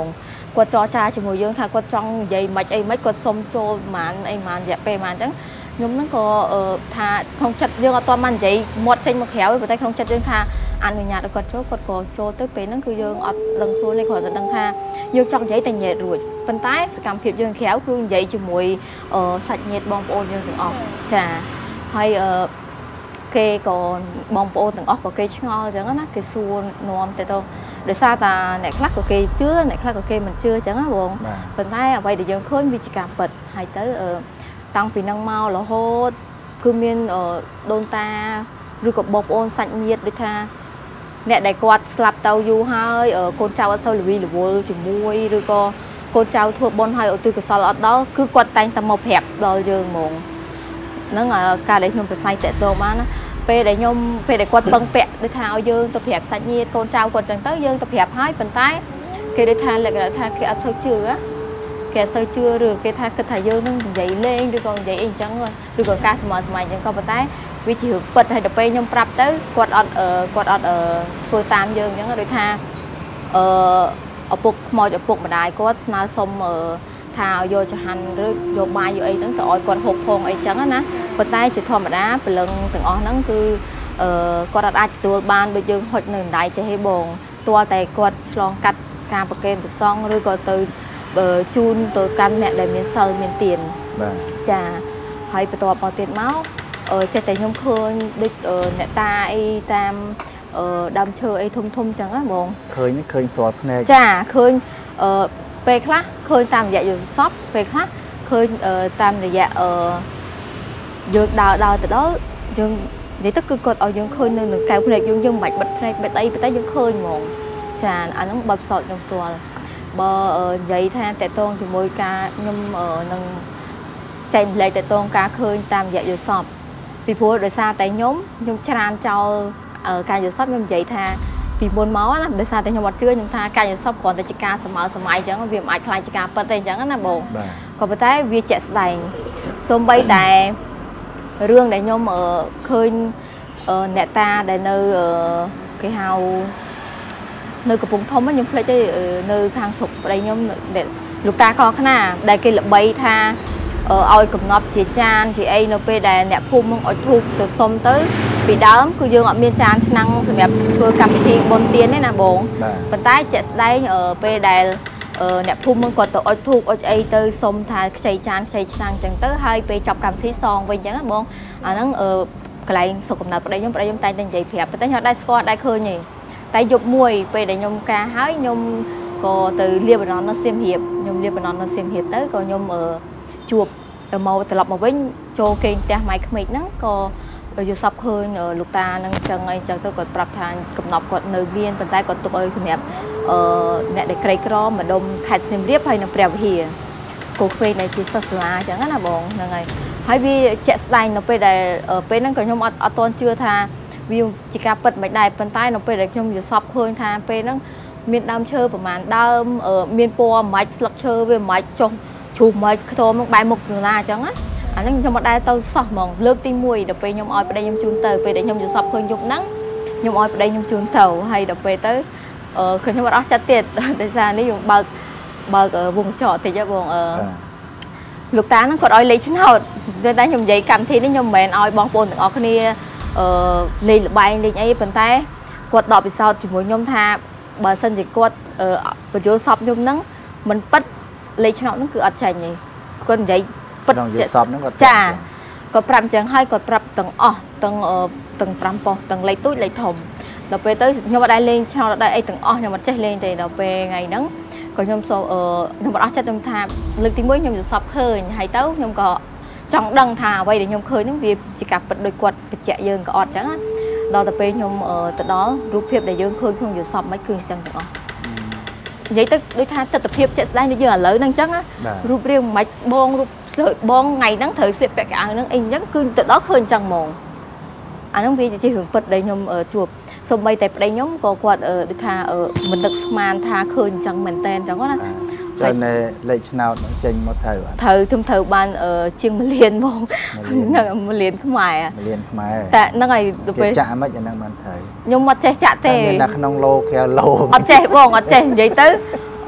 Speaker 1: គាត់ចរចាជាមួយយើងថាគាត់ចង់និយាយមិនអីមិនគាត់សុំចូលប្រហែលអីប្រហែលរយៈពេលប្រហែលអញ្ចឹងខ្ញុំហ្នឹងក៏ថាក្នុងចិត្តយើងអត់ទាន់បាននិយាយមាត់ចេញមកក្រៅទេប៉ុន្តែក្នុងចិត្តយើងថាអនុញ្ញាតឲ្យគាត់ចូលគាត់ក៏ចូលទៅពេលហ្នឹងគឺយើងអត់ដឹងខ្លួនទេគ្រាន់តែដឹងថាយើងចង់និយាយតែញ៉ែតរួចប៉ុន្តែសកម្មភាពយើងក្រៅគឺនិយាយជាមួយសាច់ញាតិបងប្អូនយើងទាំងអស់ចាហើយគេក៏បងប្អូនទាំងអស់ក៏គេឆ្ងល់អញ្ចឹងណាគេសួរនាំទៅដោយសារតាអ្នកខ្លះក៏គេជឿអ្នកខ្លះក៏គេមិនជឿអញ្ចឹងណាបងប៉ុន្តែអ្វីដែលយើងឃើញវាជាការពិតហើយទៅតាំងពីនឹងមករហូតគឺមានដូនតាឬក៏បងប្អូនសាច់ញាតិដូចថាអ្នកដែលគាត់ស្លាប់ទៅយូរហើយកូនចៅអត់សូវល្វីល្វល់ជាមួយឬក៏កូនចៅធ្វើបុណ្យហើយឧទ្ទិសកុសលអត់ដល់គឺគាត់តែងតែមកប្រាប់ដល់យើងហ្មងហ្នឹងការដែលខ្ញុំប្រស័យតេតោបានណាពេលដែលគាត់ពឹងពាក់ដូចថាឲ្យយើងទៅប្រាប់សាច់ញាតិកូនចៅគាត់ចឹងទៅយើងទៅប្រាប់ហើយប៉ុន្តែគេដូចថាលក្ខណៈថាគេអត់សូវជឿគេអត់សូវជឿឬគេថាគិតថាយើងនឹងនិយាយលេងឬក៏និយាយអីអញ្ចឹងឬក៏ការសម័យអញ្ចឹងក៏ប៉ុន្តែវាជារឿងពិតហើយដល់ពេលខ្ញុំប្រាប់ទៅគាត់អត់ធ្វើតាមយើងអញ្ចឹងដូចថាឪពុកម្ដាយគាត់ស្នើសុំថាឲ្យយកចង្ហាន់ឬយកបាយយកអីហ្នឹងទៅឲ្យគាត់ហូបផងអីចឹងណាប៉ុន្តែជាធម្មតាព្រលឹងទាំងអស់ហ្នឹងគឺគាត់អាចទទួលបានដូចយើងហុចនៅដៃចេះហេបងទាល់តែគាត់ឆ្លងកាត់ការប្រគេនព្រះសង្ឃឬក៏ទៅជូនទៅកាន់អ្នកដែលមានសិលមានទានបាទចាហើយបន្ទាប់មកទៀតមកចេះតែខ្ញុំឃើញដូចអ្នកតាអីតាមដើមឈើអីធំចឹងណាបងឃើញផ្ទាល់ភ្នែកចាឃើញពេលខ្លះឃើញតាមរយៈយល់សពពេលខ្លះឃើញតាមរយៈយើងដើរទៅដល់យើងនិយាយទៅគឺគាត់ឲ្យយើងឃើញនៅនឹងកែវភ្នែកយើងមិនបាច់បិទភ្នែកបិទអីប៉ុន្តែយើងឃើញហ្មងចាអាហ្នឹងបើផ្សោតខ្ញុំផ្ទាល់បើនិយាយថាតេតងជាមួយការខ្ញុំនឹងចែកម្លែកតេតងការឃើញតាមរយៈយល់សពពីព្រោះដោយសារតែខ្ញុំច្រានចោលការយល់សពខ្ញុំនិយាយថាពីមុនមកណាដោយសារតែខ្ញុំអត់ជឿខ្ញុំថាការយល់សពគ្រាន់តែជាការសម័យអញ្ចឹងវាមិនអាចខ្លាចជាការពិតទេអញ្ចឹងណាបងក៏ប៉ុន្តែវាជាក់ស្ដែងសូម្បីតែរឿងដែលខ្ញុំឃើញអ្នកតាដែលនៅគេហៅនៅកំពង់ធំខ្ញុំភ្លេចទេនៅខាងស្រុកប្តីខ្ញុំលោកតាកខ្នាដែលគេល្បីថាឲ្យកំណប់ជាចានជាអីនៅពេលដែលអ្នកភូមិមកអុជធូបទៅសុំទៅពីដើមគឺយើងអត់មានចានឆ្នាំងសម្រាប់ធ្វើកម្មវិធីបុណ្យទានទេណាបងប៉ុន្តែជាក់ស្ដែងពេលដែលអ្នកភូមិមកគាត់ទៅអុជធូបអុជអីទៅសុំថាខ្ចីចានខ្ចីឆ្នាំងអញ្ចឹងទៅហើយពេលចប់កម្មវិធីសងវិញអញ្ចឹងណាបងអាហ្នឹងកន្លែងសុខកំណត់ប្តីខ្ញុំតែងតែនិយាយប្រាប់ប៉ុន្តែខ្ញុំអត់ដែរស្គាល់ដែរឃើញទេតែយប់មួយពេលដែលខ្ញុំការហើយខ្ញុំក៏ទៅលាបបណ្ណនៅសៀមរាបខ្ញុំលាបបណ្ណនៅសៀមរាបទៅក៏ខ្ញុំជួបមកត្រឡប់មកវិញចូលគេងផ្ទះម៉ៃក្មេកហ្នឹងក៏យល់សពឃើញលោកតាហ្នឹងចឹងអីចឹងទៅគាត់ប្រាប់ថាកំណប់គាត់នៅមានប៉ុន្តែគាត់ទុកឲ្យសម្រាប់អ្នកដែលក្រីក្រម្ដុំខេត្តសៀមរាបហើយនៅព្រះវិហារគូក្មេងដែលជាសិស្សសាលាចឹងណាបងហ្នឹងហើយវាជាក់ស្ដែងនៅពេលដែលពេលហ្នឹងក៏ខ្ញុំអត់ទាន់ជឿថាវាជាការពិតមិនដែរប៉ុន្តែនៅពេលដែលខ្ញុំយល់សពឃើញថាពេលហ្នឹងមានដើមឈើប្រហែលដើមមានពណ៌មិនស្លឹកឈើវាមិនចុះជ្រុះមិនខ្ទមនឹងបែរមុខទៅណាអញ្ចឹងណាអាហ្នឹងខ្ញុំអត់ដែរទៅសោះហ្មងលើកទី1ដល់ពេលខ្ញុំឲ្យប្តីខ្ញុំជូនទៅពេលដែលខ្ញុំយល់សពឃើញយប់ហ្នឹងខ្ញុំឲ្យប្តីខ្ញុំជូនទៅហើយដល់ពេលទៅខ្ញុំអត់អស់ចិត្តទៀតដោយសារនេះខ្ញុំបើកវងកញ្ចក់តិចបងលោកតាហ្នឹងគាត់ឲ្យលេខឆ្នោតតែខ្ញុំនិយាយកម្មវិធីនេះខ្ញុំមិនមែនឲ្យបងប្អូនទាំងអស់គ្នាលេងល្បែងលេងអីប៉ុន្តែគាត់ដកពិសោធន៍ជាមួយខ្ញុំថាបើសិនជាគាត់បញ្ចូលសពខ្ញុំហ្នឹងមិនពិតលេខឆ្នោតហ្នឹងគឺអត់ចាញ់ទេគាត់និយាយពិតជាសពហ្នឹងគាត់ចាគាត់ប្រាប់អញ្ចឹងហើយគាត់ប្រាប់ទាំងអស់ទាំង5ប៉ុស្តិ៍ទាំងលេខទូចលេខធំដល់ពេលទៅខ្ញុំអត់ដែរលេងឆ្នោតអត់ដែរអីទាំងអស់ខ្ញុំអត់ចេះលេងទេដល់ពេលថ្ងៃហ្នឹងក៏ខ្ញុំខ្ញុំអត់អស់ចិត្តខ្ញុំថាលើកទី1ខ្ញុំយល់សពឃើញហើយទៅខ្ញុំក៏ចង់ដឹងថាអ្វីដែលខ្ញុំឃើញហ្នឹងវាជាការពិតដោយគាត់បញ្ជាក់យើងក៏អត់អញ្ចឹងណាដល់ទៅពេលខ្ញុំទៅដល់រូបភាពដែលយើងឃើញក្នុងយល់សពមិនគឺអញ្ចឹងទាំងអស់និយាយទៅដូចថាទស្សនវិជ្ជាជាក់ស្ដែងដូចយើងឥឡូវហ្នឹងអញ្ចឹងណារូបរាងមិនបងរូបស្លើបងថ្ងៃហ្នឹងត្រូវស្លៀកពាក់កៅអៅហ្នឹងអីអញ្ចឹងគឺទៅដល់ឃើញអញ្ចឹងហ្មងអាហ្នឹងវាជារឿងពិតដែលខ្ញុំជួបសូម្បីតែប្តីខ្ញុំក៏គាត់ដូចថាមិននឹកស្មានថាឃើញអញ្ចឹងមែនតើអញ្ចឹងណាតែលេខឆ្នោតចេញមកត្រូវបានជាង1លានហ្មងហ្នឹង1លានខ្មែរតែហ្នឹងហើយទៅពេលចាក់មិនអាហ្នឹងបានត្រូវខ្ញុំអត់ចេះចាក់ទេមានតែក្នុងឡូក្រៅឡូអត់ចេះបងអត់ចេះនិយាយទៅ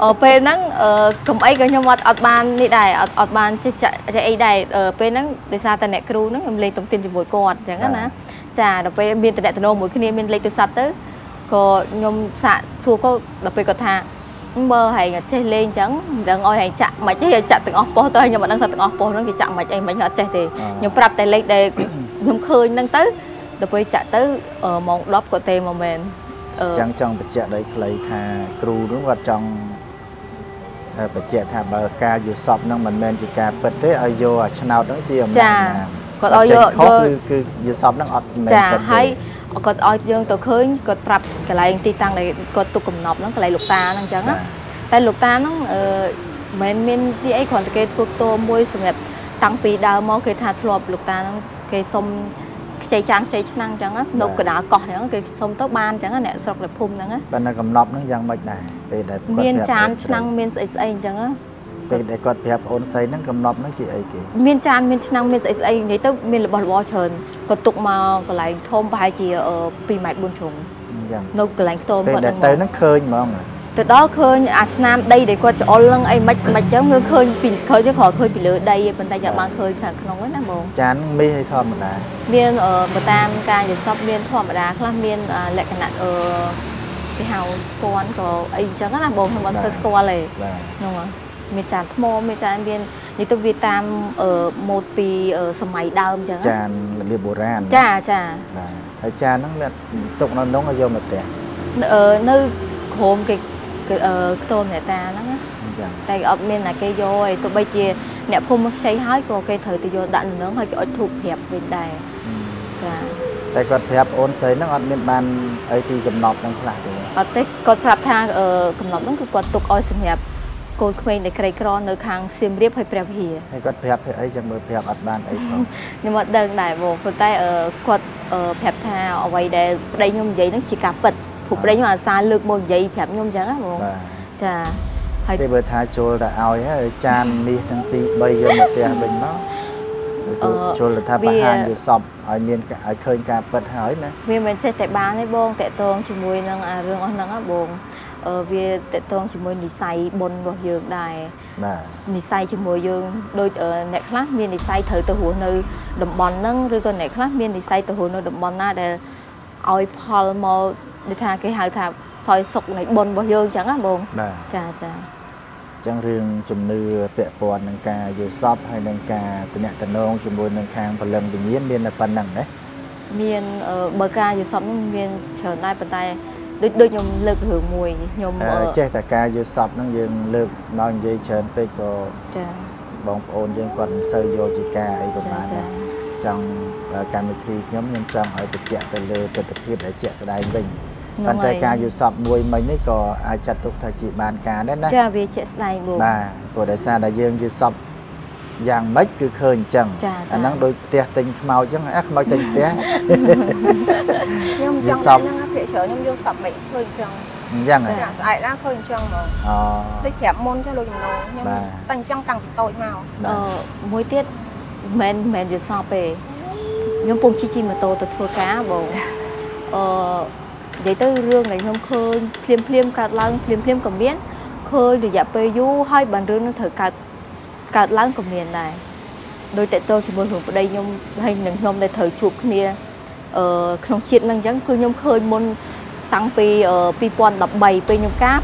Speaker 1: ពេលហ្នឹងកុំអីក៏ខ្ញុំអត់បាននេះដែរអត់បានចេះអីដែរពេលហ្នឹងដោយសារតែអ្នកគ្រូហ្នឹងខ្ញុំលេងតុងទីនជាមួយគាត់អញ្ចឹងណាចាដល់ពេលមានតំណែងមួយគ្នាមានលេខទូរស័ព្ទទៅក៏ខ្ញុំសាកសួរគាត់ដល់ពេលគាត់ថាមើលហើយចេះលេងអញ្ចឹងមិនដឹងឲ្យហើយចាក់មិនទេចាក់ទាំងអស់ប៉ុស្តិ៍ទៅខ្ញុំមិនដឹងថាទាំងអស់ប៉ុស្តិ៍ហ្នឹងគេចាក់មិនអីមិនអត់ចេះទេខ្ញុំប្រាប់តែលេខដែលខ្ញុំឃើញហ្នឹងទៅដល់ពេលចាក់ទៅម៉ោង10ក៏ទេមកមែន
Speaker 2: ចឹងចង់បញ្ជាក់ដោយខ្លីថាគ្រូនោះគាត់ចង់បញ្ជាក់ថាបើការយល់សពហ្នឹងមិនមែនជាការពិតទេឲ្យយកអាឆ្នោតហ្នឹងជាអំណះ
Speaker 1: គាត់ឲ្យយក
Speaker 2: គឺយល់សពហ្នឹងអត់មែន
Speaker 1: ពិតទេចាហើយគាត់ឲ្យយើងទៅឃើញគាត់ប្រាប់កន្លែងទីតាំងដែលគាត់ទុកកំណប់ហ្នឹងកន្លែងលោកតាហ្នឹងអញ្ចឹងណាតែលោកតាហ្នឹងមិនមានទីអីគ្រាន់តែគេធ្វើផ្ទាល់មួយសម្រាប់តាំងពីដើមមកគេថាធ្លាប់លោកតាហ្នឹងគេសុំខ្ចីចានខ្ចីឆ្នាំងអញ្ចឹងនៅកណ្ដាលកោះអញ្ចឹងគេសុំទៅបានអញ្ចឹងអ្នកស្រុកនៅភូមិហ្នឹង
Speaker 2: ប៉ុន្តែកំណប់ហ្នឹងយ៉ាងម៉េចដែរពេលដែល
Speaker 1: មានចានឆ្នាំងមានស្អីស្អីអញ្ចឹង
Speaker 2: ពេលដែលគាត់ប្រាប់អូនស្រីហ្នឹងកំណប់ហ្នឹងជាអីគេ
Speaker 1: មានចានមានឆ្នាំងមានស្អីស្អីនិយាយទៅមានរបស់របរច្រើនគាត់ទុកមកកន្លែងធំប្រហែលជា2 ម៉ែត្រ 4 ជ្រុង
Speaker 2: អញ្ចឹង
Speaker 1: នៅកន្លែងខ្ទម
Speaker 2: គាត់ហ្នឹងទៅហ្នឹងឃើញហ្មង
Speaker 1: ទៅដល់ឃើញអាស្នាមដីដែលគាត់ច្អល់ហ្នឹងអីមិនអញ្ចឹងគឺឃើញពីឃើញគ្រាន់ឃើញពីលើដីប៉ុន្តែយកបានឃើញខាងក្នុងហ្នឹងណាបង
Speaker 2: ចានមាសឲ្យធម្មតា
Speaker 1: មានបើតាមការយល់សពមានធម្មតាខ្លះមានលក្ខណៈគេហៅស្គាល់ក៏អីអញ្ចឹងណាបងខ្ញុំអត់ស្គាល់ទេហ្នឹងមានចានថ្មមានចានមាននិយាយទៅវាតាមម៉ូដពីសម័យដើមអញ្ចឹង
Speaker 2: ចានរបៀបបុរាណ
Speaker 1: ចាចា
Speaker 2: បាទហើយចានហ្នឹងមានទុកនៅក្នុងឲ្យយកមកផ្ទះ
Speaker 1: នៅក្រុមគេខ្ទមអ្នកតាហ្នឹងណាតែអត់មានណាគេយកឯងទោះបីជាអ្នកភូមិខ្ចីហើយក៏គេត្រូវទៅយកដាក់នៅហ្នឹងហើយគេអុជធូបប្រាប់វិញដែរចា
Speaker 2: តែគាត់ប្រាប់អូនស្រីហ្នឹងអត់មានបានអីទីកំណប់ហ្នឹងខ្លះទេ
Speaker 1: អត់ទេគាត់ប្រាប់ថាកំណប់ហ្នឹងគឺគាត់ទុកឲ្យសម្រាប់កូនក្មេងដែលក្រីក្រនៅខាងសៀមរាបហើយព្រះវិហារ
Speaker 2: ហើយគាត់ប្រាប់ធ្វើអីចឹងមើលប្រាប់អត់បានអីផង
Speaker 1: ខ្ញុំអត់ដឹងដែរបងប៉ុន្តែគាត់ប្រាប់ថាអ្វីដែលប្តីខ្ញុំនិយាយហ្នឹងជាការពិតព្រោះប្តីខ្ញុំអាសាលើកមកនិយាយប្រាប់ខ្ញុំអញ្ចឹងណាបងចា
Speaker 2: ហើយពេលបើថាចូលតែឲ្យហើយចានមាសទាំង2 3យកមកផ្ទះវិញមកចូលថាបរិហារយល់សពឲ្យមានឲ្យឃើញការពិតហើយណា
Speaker 1: វាមិនចេះតែបានទេបងតេតងជាមួយនឹងរឿងអស់ហ្នឹងណាបងវាតេតងជាមួយនិស័យបុណ្យរបស់យើងដែរ
Speaker 2: បាទ
Speaker 1: និស័យជាមួយយើងដូចអ្នកខ្លះមាននិស័យត្រូវទៅរស់នៅតំបន់ហ្នឹងឬក៏អ្នកខ្លះមាននិស័យទៅរស់នៅតំបន់ណាដែលឲ្យផលមកដូចថាគេហៅថាសោយសុខនៃបុណ្យរបស់យើងអញ្ចឹងណាបងចាចា
Speaker 2: អញ្ចឹងរឿងជំនឿពាក់ព័ន្ធនឹងការយល់សពហើយនឹងការទំនាក់ទំនងជាមួយនឹងខាងព្រលឹងវិញ្ញាណមានតែប៉ុណ្្នឹងណា
Speaker 1: មានបើការយល់សពហ្នឹងមានច្រើនដែរប៉ុន្តែដូចខ្ញុំលើករឿងមួយខ្ញុំ
Speaker 2: ចេះតែការយល់សពហ្នឹងយើងលើកដល់និយាយច្រើនពេកក៏
Speaker 1: ចា
Speaker 2: បងប្អូនយើងគាត់មិនសូវយកជាការអីប្រហែលណាចង់កម្មវិធីខ្ញុំចង់ឲ្យបញ្ជាក់ទៅលើទស្សនវិជ្ជាដែលជាក់ស្ដែងវិញប៉ុន្តែការយល់សពមួយមិញនេះក៏អាចចាត់ទុកថាជាបានការដែរណា
Speaker 1: ចាវាជាក់ស្ដែងបង
Speaker 2: បាទព្រោះដោយសារតែយើងយល់សពយ៉ាងម៉េចគឺឃើញអញ្ចឹងអាហ្នឹងដូចផ្ទះទិញខ្មោចអញ្ចឹងខ្មោចទិញផ្ទះ
Speaker 3: ខ្ញុំចង់ហ្នឹងភាគច្រើនខ្ញុំយល់សពមិនឃើញអញ្ចឹង
Speaker 2: អញ្ចឹង
Speaker 3: ចាស្អែកឡើងឃើញអញ្ចឹងហ្មងដូចប្រាប់មុនចឹងលោកចំណងខ្ញុំតែអញ្ចឹងតាំងពីតូចមក
Speaker 1: មួយទៀតមិនយល់សពទេខ្ញុំពងជិះម៉ូតូទៅធ្វើការបងនិយាយទៅរឿងដែលខ្ញុំឃើញភ្លាមកើតឡើងភ្លាមក៏មានឃើញរយៈពេលយូរហើយបានរឿងនឹងត្រូវកើតឡើងក៏មានដែរដោយតេតោជាមួយរឿងប្តីខ្ញុំហើយនឹងខ្ញុំដែលត្រូវជួបគ្នាក្នុងជាតិនឹងអញ្ចឹងគឺខ្ញុំឃើញមុនតាំងពី2013ពេលខ្ញុំការ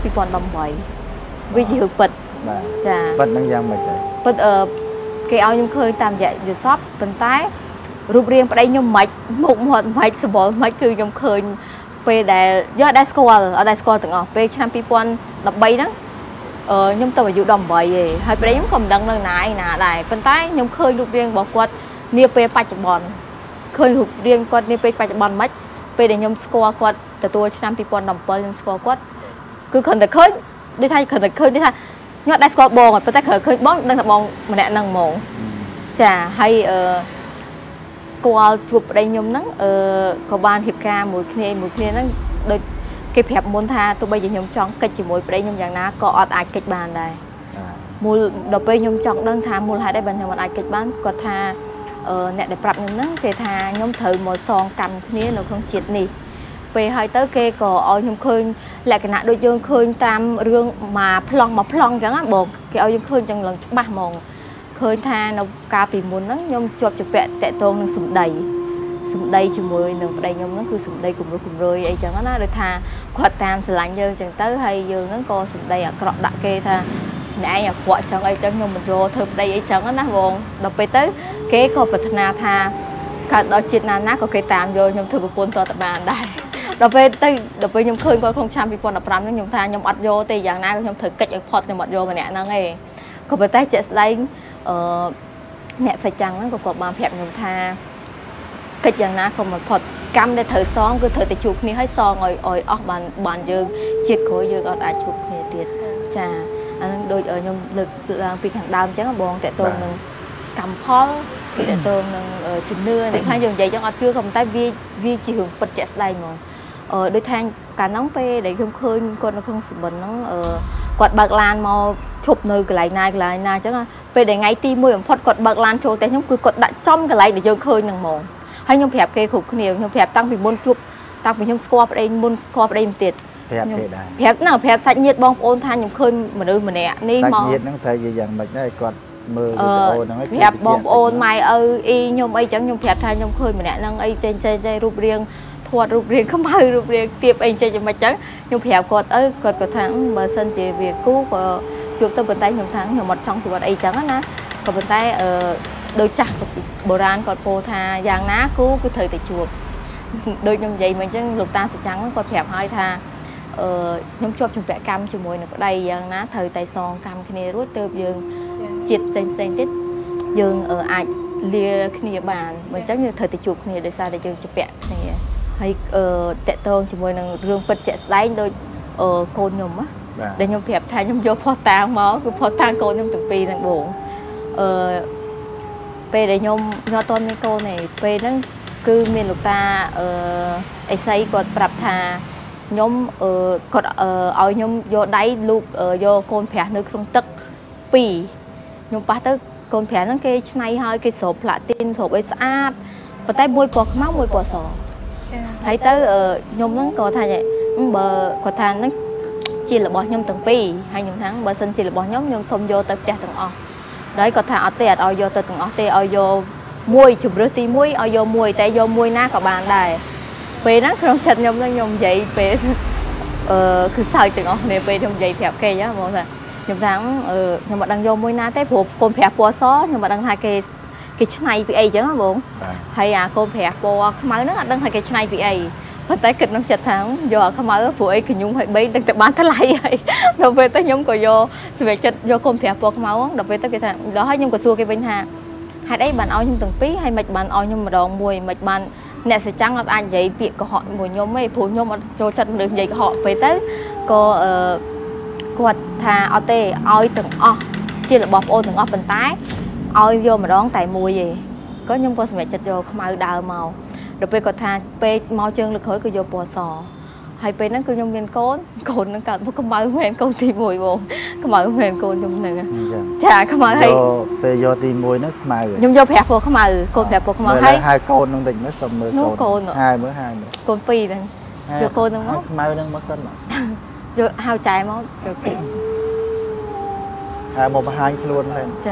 Speaker 1: 2018វាជារឿងពិត
Speaker 2: ចាពិតនឹងយ៉ាងម៉េចទៅ
Speaker 1: ពិតគេឲ្យខ្ញុំឃើញតាមរយៈយល់សពប៉ុន្តែរូបរាងប្តីខ្ញុំមិនមុខមាត់មិនសម្បល់មិនគឺខ្ញុំឃើញពេលដែលយកអត់ដែលស្គាល់ទាំងអស់ពេលឆ្នាំ2013ហ្នឹងខ្ញុំទៅអាយុ18ឯងហើយប្តីខ្ញុំក៏មិនដឹងនៅណាដែរប៉ុន្តែខ្ញុំឃើញរូបរាងរបស់គាត់នាពេលបច្ចុប្បន្នឃើញរូបរាងគាត់នាពេលបច្ចុប្បន្នមិនពេលដែលខ្ញុំស្គាល់គាត់ទទួលឆ្នាំ2017ខ្ញុំស្គាល់គាត់គឺគ្រាន់តែឃើញដូចថាគ្រាន់តែឃើញថាខ្ញុំអត់ដែលស្គាល់បងប៉ុន្តែគ្រាន់ឃើញបងដឹងថាបងម្នាក់ហ្នឹងហ្មងចាហើយស្គាល់ជួបប្តីខ្ញុំហ្នឹងក៏បានរៀបការមួយគ្នាហ្នឹងដូចគេប្រាប់មុនថាទោះបីជាខ្ញុំចង់កិច្ចជាមួយប្តីខ្ញុំយ៉ាងណាក៏អត់អាចកិច្ចបានដែរមូលដល់ពេលខ្ញុំចង់ដឹងថាមូលហេតុអីបានខ្ញុំអត់អាចកិច្ចបានគាត់ថាអ្នកដែលប្រាប់ខ្ញុំហ្នឹងគេថាខ្ញុំត្រូវមកសងកម្មគ្នានៅក្នុងជាតិនេះពេលហើយទៅគេក៏ឲ្យខ្ញុំឃើញលក្ខណៈដូចយើងឃើញតាមរឿងមកប្លង់អញ្ចឹងណាបងគេឲ្យយើងឃើញចឹងឡើងច្បាស់ហ្មងឃើញថានៅកាលពីមុនហ្នឹងខ្ញុំជាប់ជាពាក់តាក់ទងនឹងសម្ដីជាមួយនឹងប្តីខ្ញុំហ្នឹងគឺសម្ដីគំរុយអីចឹងណាដូចថាគាត់តាមស្រឡាញ់យើងចឹងទៅហើយយើងហ្នឹងក៏សម្ដីអាក្រក់ដាក់គេថាអ្នកឯងអាក្រក់ចឹងអីចឹងខ្ញុំមិនយកធ្វើប្តីអីចឹងណាបងដល់ពេលទៅគេក៏ប្រាថ្នាថាកើតដល់ជាតិណាក៏គេតាមយកខ្ញុំធ្វើប្រពន្ធតតបានដែរដល់ពេលខ្ញុំឃើញគាត់ក្នុងឆ្នាំ2015ហ្នឹងខ្ញុំថាខ្ញុំអត់យកទេយ៉ាងណាខ្ញុំត្រូវកិច្ចឲ្យផុតខ្ញុំអត់យកម្នាក់ហ្នឹងឯងក៏ប៉ុន្តែជាក់ស្ដែងអ្នកសាច់ចាំងហ្នឹងក៏គាត់បានប្រាប់ខ្ញុំថាកិច្ចយ៉ាងណាក៏មិនផុតកម្មដែលត្រូវសងគឺត្រូវតែជួបគ្នាឲ្យសងឲ្យអស់បានយើងជាតិក្រោយយើងអត់អាចជួបគ្នាទៀតចាអាហ្នឹងដូចខ្ញុំលើកឡើងពីខាងដើមអញ្ចឹងបងតេតងនឹងកម្មផលពីតេតងនឹងជំនឿអ្នកខ្លះយើងនិយាយចឹងអត់ជឿក៏ប៉ុន្តែវាជារឿងពិតជាក់ស្ដែងហ្មងដូចថាកាលហ្នឹងពេលដែលខ្ញុំឃើញគាត់នៅក្នុងសម្បិនហ្នឹងគាត់បើកឡានមកឈប់នៅកន្លែងណាអញ្ចឹងពេលដែលថ្ងៃទី1បំផុតគាត់បើកឡានចូលផ្ទះខ្ញុំគឺគាត់ដាក់ចំកន្លែងដែលយើងឃើញហ្នឹងហ្មងហើយខ្ញុំប្រាប់គេគ្រប់គ្នាខ្ញុំប្រាប់តាំងពីមុនជួបតាំងពីខ្ញុំស្គាល់ប្តីមុនស្គាល់ប្តីទៀត
Speaker 2: ប្រាប់គេដែរ
Speaker 1: ប្រាប់សាច់ញាតិបងប្អូនថាខ្ញុំឃើញមនុស្សម្នាក់នេះមក
Speaker 2: សាច់ញាតិហ្នឹងត្រូវនិយាយយ៉ាងម៉េចដែរគាត់មើលវីដេអូហ្នឹង
Speaker 1: ប្រាប់បងប្អូនម៉ែឪអ៊ីខ្ញុំអីចឹងខ្ញុំប្រាប់ថាខ្ញុំឃើញម្នាក់ហ្នឹងអីចេញរូបរាងធាត់រូបរាងខ្មៅរូបរាងទៀបអីចេះយ៉ាងម៉េចចឹងខ្ញុំប្រាប់គាត់គាត់ក៏ថាបើសិនជាវាគូក៏ជួបទៅប៉ុន្តែខ្ញុំថាខ្ញុំអត់ចង់ជួបអីចឹងណាក៏ប៉ុន្តែដូចចាស់បុរាណគាត់ពោលថាយ៉ាងណាគូគឺត្រូវតែជួបដូចខ្ញុំនិយាយមកអញ្ចឹងលោកតាសចាំងគាត់ប្រាប់ឲ្យថាខ្ញុំជាប់ជំពាក់កម្មជាមួយនឹងប្តីយ៉ាងណាត្រូវតែសងកម្មគ្នារួចទៅយើងជាតិផ្សេងទៀតយើងអាចលាគ្នាបានបើអញ្ចឹងយើងត្រូវតែជួបគ្នាដោយសារតែយើងជំពាក់គ្នាហើយតេតងជាមួយនឹងរឿងពិតជាក់ស្ដែងដូចកូនខ្ញុំណាដែលខ្ញុំប្រាប់ថាខ្ញុំយកផុសតាងមកគឺផុសតាងកូនខ្ញុំទាំងពីរហ្នឹងបងពេលដែលខ្ញុំអត់ទាន់មានកូនទេពេលហ្នឹងគឺមានលោកតាអេសីគាត់ប្រាប់ថាខ្ញុំគាត់ឲ្យខ្ញុំយកដៃលូកយកកូនប្រាស់នៅក្នុងទឹក2ខ្ញុំប៉ះទៅកូនប្រាស់ហ្នឹងគេឆ្នៃឲ្យគេស្រោបផ្លាទីនស្រោបឲ្យស្អាតប៉ុន្តែមួយពណ៌ខ្មៅមួយពណ៌សហើយទៅខ្ញុំហ្នឹងក៏ថាបើគាត់ថាហ្នឹងជារបស់ខ្ញុំទាំងពីរហើយខ្ញុំថាបើសិនជារបស់ខ្ញុំសូមយកទៅផ្ទះទាំងអស់ហើយគាត់ថាអត់ទេអត់ឲ្យយកទៅទាំងអស់ទេឲ្យយកមួយជំរើសទី1ឲ្យយកមួយតែយកមួយណាក៏បានដែរពេលហ្នឹងក្នុងចិត្តខ្ញុំហ្នឹងខ្ញុំនិយាយពេលគឺសើចទាំងអស់គ្នាពេលខ្ញុំនិយាយប្រាប់គេហ្មងថាខ្ញុំថាខ្ញុំមិនដឹងយកមួយណាទេព្រោះកូនប្រាស់ពណ៌សខ្ញុំមិនដឹងថាគេឆ្នៃពីអីចឹងហ៎បងហើយអាកូនប្រាស់ពណ៌ខ្មៅហ្នឹងអត់ដឹងថាគេឆ្នៃពីអីប៉ុន្តែគិតក្នុងចិត្តថាយកអាខ្មៅព្រោះអីកញ្ញុងឲ្យ3ដឹងតែបានថ្លៃហើយដល់ពេលទៅខ្ញុំក៏យកសម្រាប់ចិត្តយកកូនប្រាស់ពណ៌ខ្មៅដល់ពេលទៅគេថាដល់ហើយខ្ញុំក៏សួរគេវិញថាហេតុអីបានឲ្យខ្ញុំទាំងពីរហើយមិនបានឲ្យខ្ញុំម្ដងមួយមិនបានអ្នកសចាំងអត់អាចនិយាយពាក្យកុហកមួយខ្ញុំទេព្រោះខ្ញុំអត់ចូលចិត្តមនុស្សនិយាយកុហកពេលទៅក៏គាត់ថាអត់ទេឲ្យទាំងអស់ជារបស់ប្អូនទាំងអស់ប៉ុន្តែឲ្យយកម្ដងតែមួយទេក៏ខ្ញុំក៏សម្រេចចិត្តយកខ្មៅដើមមកដល់ពេលគាត់ថាពេលមកជើងលើក្រោយគឺយកពណ៌សហើយពេលហ្នឹងគឺខ្ញុំមានកូនហ្នឹងកើតមកខ្មៅមែនកូនទី1បងខ្មៅមែនកូនខ្ញុំហ្នឹងចាខ្មៅហើយ
Speaker 2: ពេលយកទី1ហ្នឹងខ្មៅ
Speaker 1: ខ្ញុំយកប្រាក់ពណ៌ខ្មៅកូនប្រាក់ពណ៌ខ្មៅ
Speaker 2: ហើយកូនហ្នឹងតិចមើលសុំមើលកូនហើយមើល
Speaker 1: កូន2ហ្នឹងយកកូនហ្នឹងមក
Speaker 2: ខ្មៅហ្នឹងមកសិនមក
Speaker 1: យកហៅចែមកយកគេ
Speaker 2: ហើយមកបង្ហាញខ្លួនហ្នឹង
Speaker 1: ចា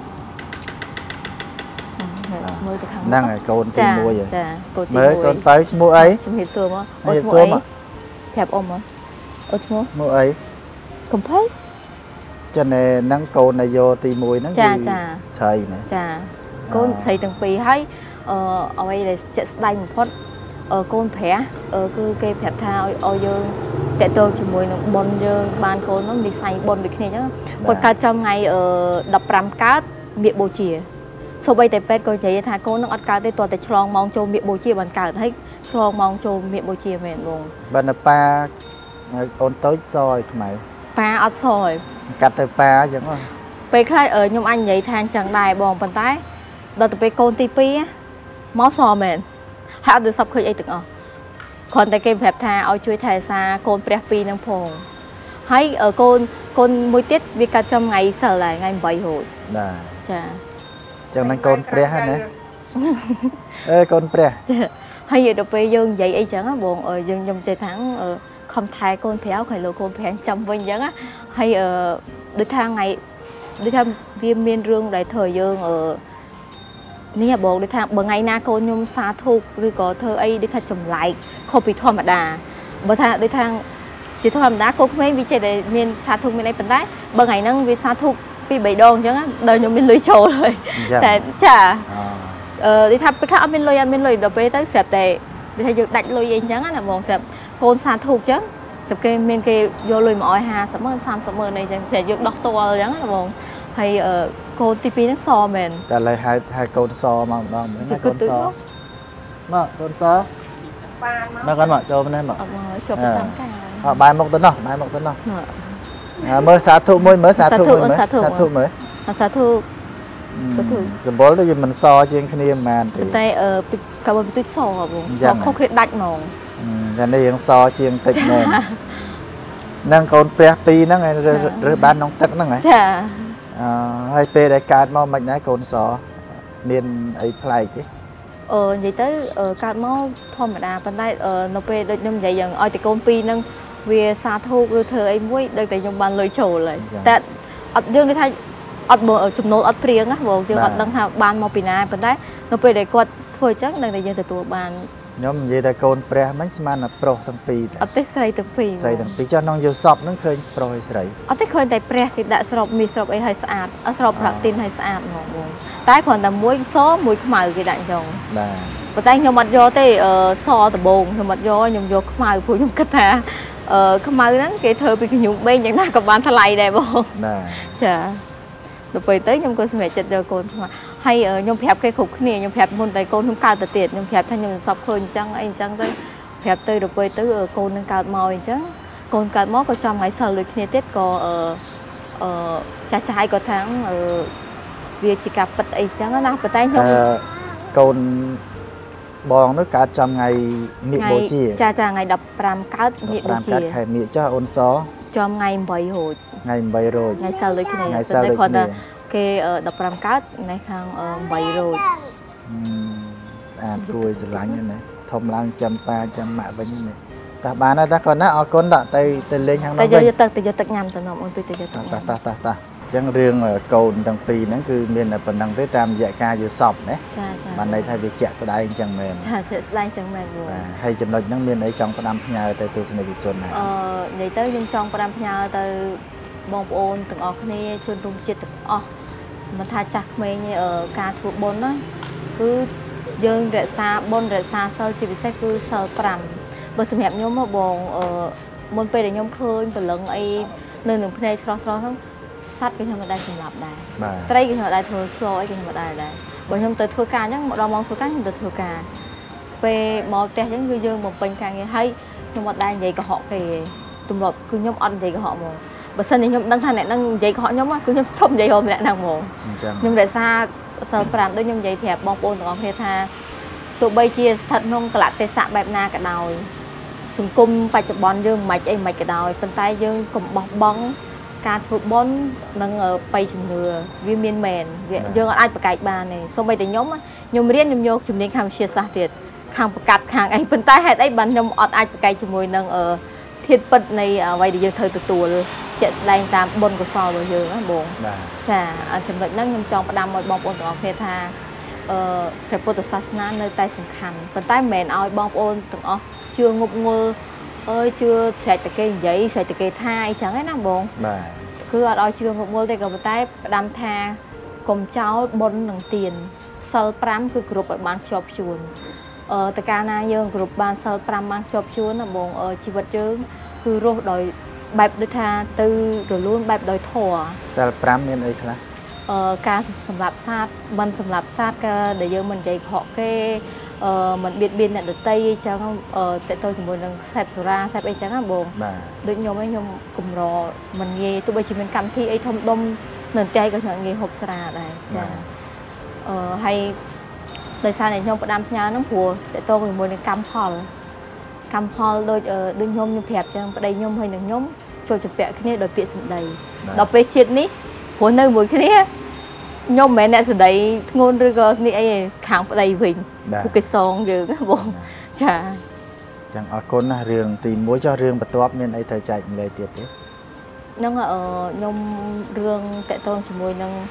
Speaker 1: មើលទៅខាង
Speaker 2: ហ្នឹងហើយកូនទី1
Speaker 1: ចាកូនទី1
Speaker 2: មើលកូនទៅឈ្មោះអី
Speaker 1: ជំរាបសួរមកអូឈ្មោះអីប្រាប់អ៊ំមកអូឈ្មោះ
Speaker 2: អី
Speaker 1: កំភៃ
Speaker 2: ចាណែហ្នឹងកូនដែលយកទី1ហ្នឹង
Speaker 1: ចា
Speaker 2: ស្រីណា
Speaker 1: ចាកូនស្រីទាំងពីរហើយអ្វីដែលជាក់ស្ដែងបំផុតកូនប្រាស់គឺគេប្រាប់ថាឲ្យយើងតេតងជាមួយនឹងបុណ្យយើងបានកូនហ្នឹងនិស័យបុណ្យដូចគ្នាអញ្ចឹងគាត់កើតចំថ្ងៃ15កើតមៀកបូជាសូម្បីតែពេទ្យក៏និយាយថាកូននឹងអត់កើតទេទាល់តែឆ្លងម៉ោងចូលមៀកបូជាបានកើតហើយឆ្លងម៉ោងចូលមៀកបូជាមែនបង
Speaker 2: បើនៅប៉ាអូនតូចសឲ្យខ្មៅ
Speaker 1: ប៉ាអត់សឲ្យ
Speaker 2: កាត់ទៅប៉ាអញ្ចឹង
Speaker 1: ពេលខ្លះខ្ញុំអញនិយាយថាអញ្ចឹងដែរបងប៉ុន្តែដល់ទៅពេលកូនទី2មកសមែនហើយអត់ទៅសពឃើញអីទាំងអស់គ្រាន់តែគេប្រាប់ថាឲ្យជួយថែរក្សាកូនព្រះ2នឹងផងហើយកូនមួយទៀតវាកើតចំថ្ងៃសិលដែរថ្ងៃ8រោច
Speaker 2: បាទ
Speaker 1: ចា
Speaker 2: ចឹងហ្នឹងកូនព្រះហ្នឹងណា con pre
Speaker 1: hay vậy được bây giờ vậy ấy chẳng á buồn ở dân trong chơi tháng không thay con phéo hay lô con phéo trong vinh chẳng á hay ở đôi thang này đôi thang viêm miên rương đại thời dương ở nè buồn đôi thang bữa ngày na con nhung xa thuộc rồi có thơ ấy đôi thang chồng lại không bị thua mà đà bữa thang đôi thang chỉ thua mà đá cô không mấy vì chơi để miên xa thuộc miên này phần đấy bữa ngày năng vì xa thuộc vì bảy đòn chẳng á đời nhung miên lưới trầu rồi tại chả đi thăm cái khác bên lôi đập về tới sẹp tệ đi thay dựng đánh lôi anh trắng là mòn sẹp con san thuộc chứ sẹp cái bên kia vô lôi mọi hà sớm hơn sam sớm hơn này chẳng sẽ dựng đọc to trắng là mòn hay con tivi nó so mền
Speaker 2: trả lời hai con so mà con so mà con so mà con mà cho bên đây mà
Speaker 1: cho bên trong cái
Speaker 2: bài một tấn nào mới xả thụ mới xả thụ mới
Speaker 1: xả thụ
Speaker 2: sầm bố là mình so trên cái niêm màn
Speaker 1: thì tay cả một túi so so không thể đánh mỏng
Speaker 2: cái nàyยังso trên tịch này năng con prepi nó ngay rồi bán nông tật nó ngay hay pe đại cát mau mạnh nãy con so miền ấy play chứ
Speaker 1: vậy tới cát mau thom mà đà bên tay nó pe đôi nhom vậy dần oi thì con pi nâng về xa thu rồi thờ ấy muối đôi tại nhom bàn lôi trầu lại tại dương đi thay ở trong nốt priêng á bộ chứ họ đang học ban một pina bên đấy nó về để quật thôi chắc đang để dân từ tụ ban
Speaker 2: nhóm vậy là con pre mấy man là pro thằng pi
Speaker 1: ở tết xây thằng pi
Speaker 2: cho nó vô shop nó khơi pro hay xây
Speaker 1: ở tết khơi tại pre thì đã shop mi shop ấy hay sạch ở shop tin hay sạch mà tái còn là muối số muối màu cái đạn chồng và tay nhom mặt vô thì so từ bồn nhom mặt vô nhom vô màu phụ nhom cất hà màu đó cái thơ bị cái nhung bên chẳng nào các bạn thay lại đẹp không chả được về tới nhung con sẽ chật giờ con hay nhung phép cái khúc này nhung phép môn tay con không cao từ tiền nhung phép thay nhung sập hơn chăng anh chăng tới phép tới được về tới con nâng cao màu chăng con cao mó có trong ngày sau lưỡi kia tết có trái trái có tháng việc chỉ cặp bật ấy chăng nó bật tay nhung
Speaker 2: con bòn nó cả trong ngày miệng bố chi
Speaker 1: cha ngày đập ram cát miệng bố chi
Speaker 2: ngày miệng cho ôn xó
Speaker 1: trong ngày 7 hồi
Speaker 2: ngày 7 rồi
Speaker 1: ngày sau lưỡi kia
Speaker 2: ngày sau lưỡi kia
Speaker 1: cái đập ram cát ngày khang 7 rồi
Speaker 2: tôi sẽ lắng như này thông lăng chăm pa chăm mạ với như này ta bán ta còn nó con đã tay lên hàng năm
Speaker 1: tay giờ tật nhầm tật nằm ôn tôi
Speaker 2: ta chẳng riêng ở cầu đằng pì nó cứ miền là phần đằng tới tam dạy ca vừa sọc đấy mà này thay vì chẹt sẽ đai chẳng mềm
Speaker 1: sẽ đai chẳng mềm rồi
Speaker 2: hay chừng nói những miền ấy trong cái năm nhà từ từ này bị chôn này
Speaker 1: vậy tới nhưng trong cái năm nhà từ bông ôn từng ở này chôn trung chết mà thay chặt mấy như ở ca thuộc bốn đó cứ dương rẽ xa bốn rẽ xa sau chỉ bị xe cứ sờ pram bữa xem hẹp nhóm mà bồn môn pe để nhóm khơi từ lần ấy nơi đường play so không sát cái nhóm đại sầm lập đài tây cái nhóm đại thừa so ấy cái nhóm đại đài bởi nhóm từ thừa ca nhá một đòn mong thừa ca nhưng từ thừa ca pe mò tè giống như dương một bên càng như hay nhưng mà đại vậy cả họ thì tụm lọt cứ nhóm ăn vậy cả họ mà bữa sau thì nhóm đăng thang này đăng vậy cả họ nhóm á cứ nhóm chôm vậy hôm lại đang mồ nhóm đại xa sờ pram tới nhóm vậy thì bong ôn còn tha tụi bây chia thật nông cả tê sạ bẹp na cả đào sừng cung phải chụp bón dương mạch ấy mạch cái đào bên tay dương cùng bọc bóng cá thuộc bón nâng ở bay chừng nửa viên miên mền dương ai phải cài bàn này xong bây từ nhóm riêng nhóm vô chụp đến khang chia sẻ thiệt khang cắt khang ấy bên tay hết ấy bàn nhóm ai phải cài chừng mùi nâng ở thiết bật này vậy thì dương thời từ tù chạy slide tam bồn của sò rồi dương á buồn chả chừng vậy nâng nhóm trong đam một bong ôn của phê tha phải bột sát na nơi tay sừng khăn bên tay mền ao bong ôn từng chưa ngục ngơ ơi chưa sạch từ cây giấy sạch từ cây thai chẳng ấy nào buồn cứ ở đó chưa ngục ngơ thì cầm tay đam tha cùng cháu bốn đồng tiền sờ pram cứ group ở ban shop chuồn từ ca na dương group ban sờ pram ban shop chuồn là buồn chi vật chứ cứ rốt đòi bẹp đôi tha từ rồi luôn bẹp đòi thò
Speaker 2: sờ pram miền ấy khá
Speaker 1: ca sầm lạp sát mình sầm lạp sát để giờ mình chạy họ cái mình biệt biên nhận được tây chẳng không tại tôi thì muốn đang xẹp sổ ra xẹp ấy chẳng là buồn đôi nhóm ấy nhóm cùng rò mình nghe tôi bây giờ mình cầm thi ấy thông đông nền tây có những nghe hộp sra này hay đời sau này nhóm đam nhau nó phù tại tôi thì muốn cầm hol đôi đôi nhóm như phẹp chẳng đây nhóm hơi những nhóm cho chụp vẽ cái này đôi bịa sừng đầy đọc về chuyện ní của nơi mỗi cái này nhôm mẹ nè sợi đấy ngôn rồi cơ ní ấy kháng đầy vinh thuộc cái song giờ các bộ chả
Speaker 2: chẳng ở con là riêng tìm mối cho riêng bật top nên ấy thời chạy lời tiệt đấy
Speaker 1: nó ở nhôm riêng tại tôi chỉ môi nâng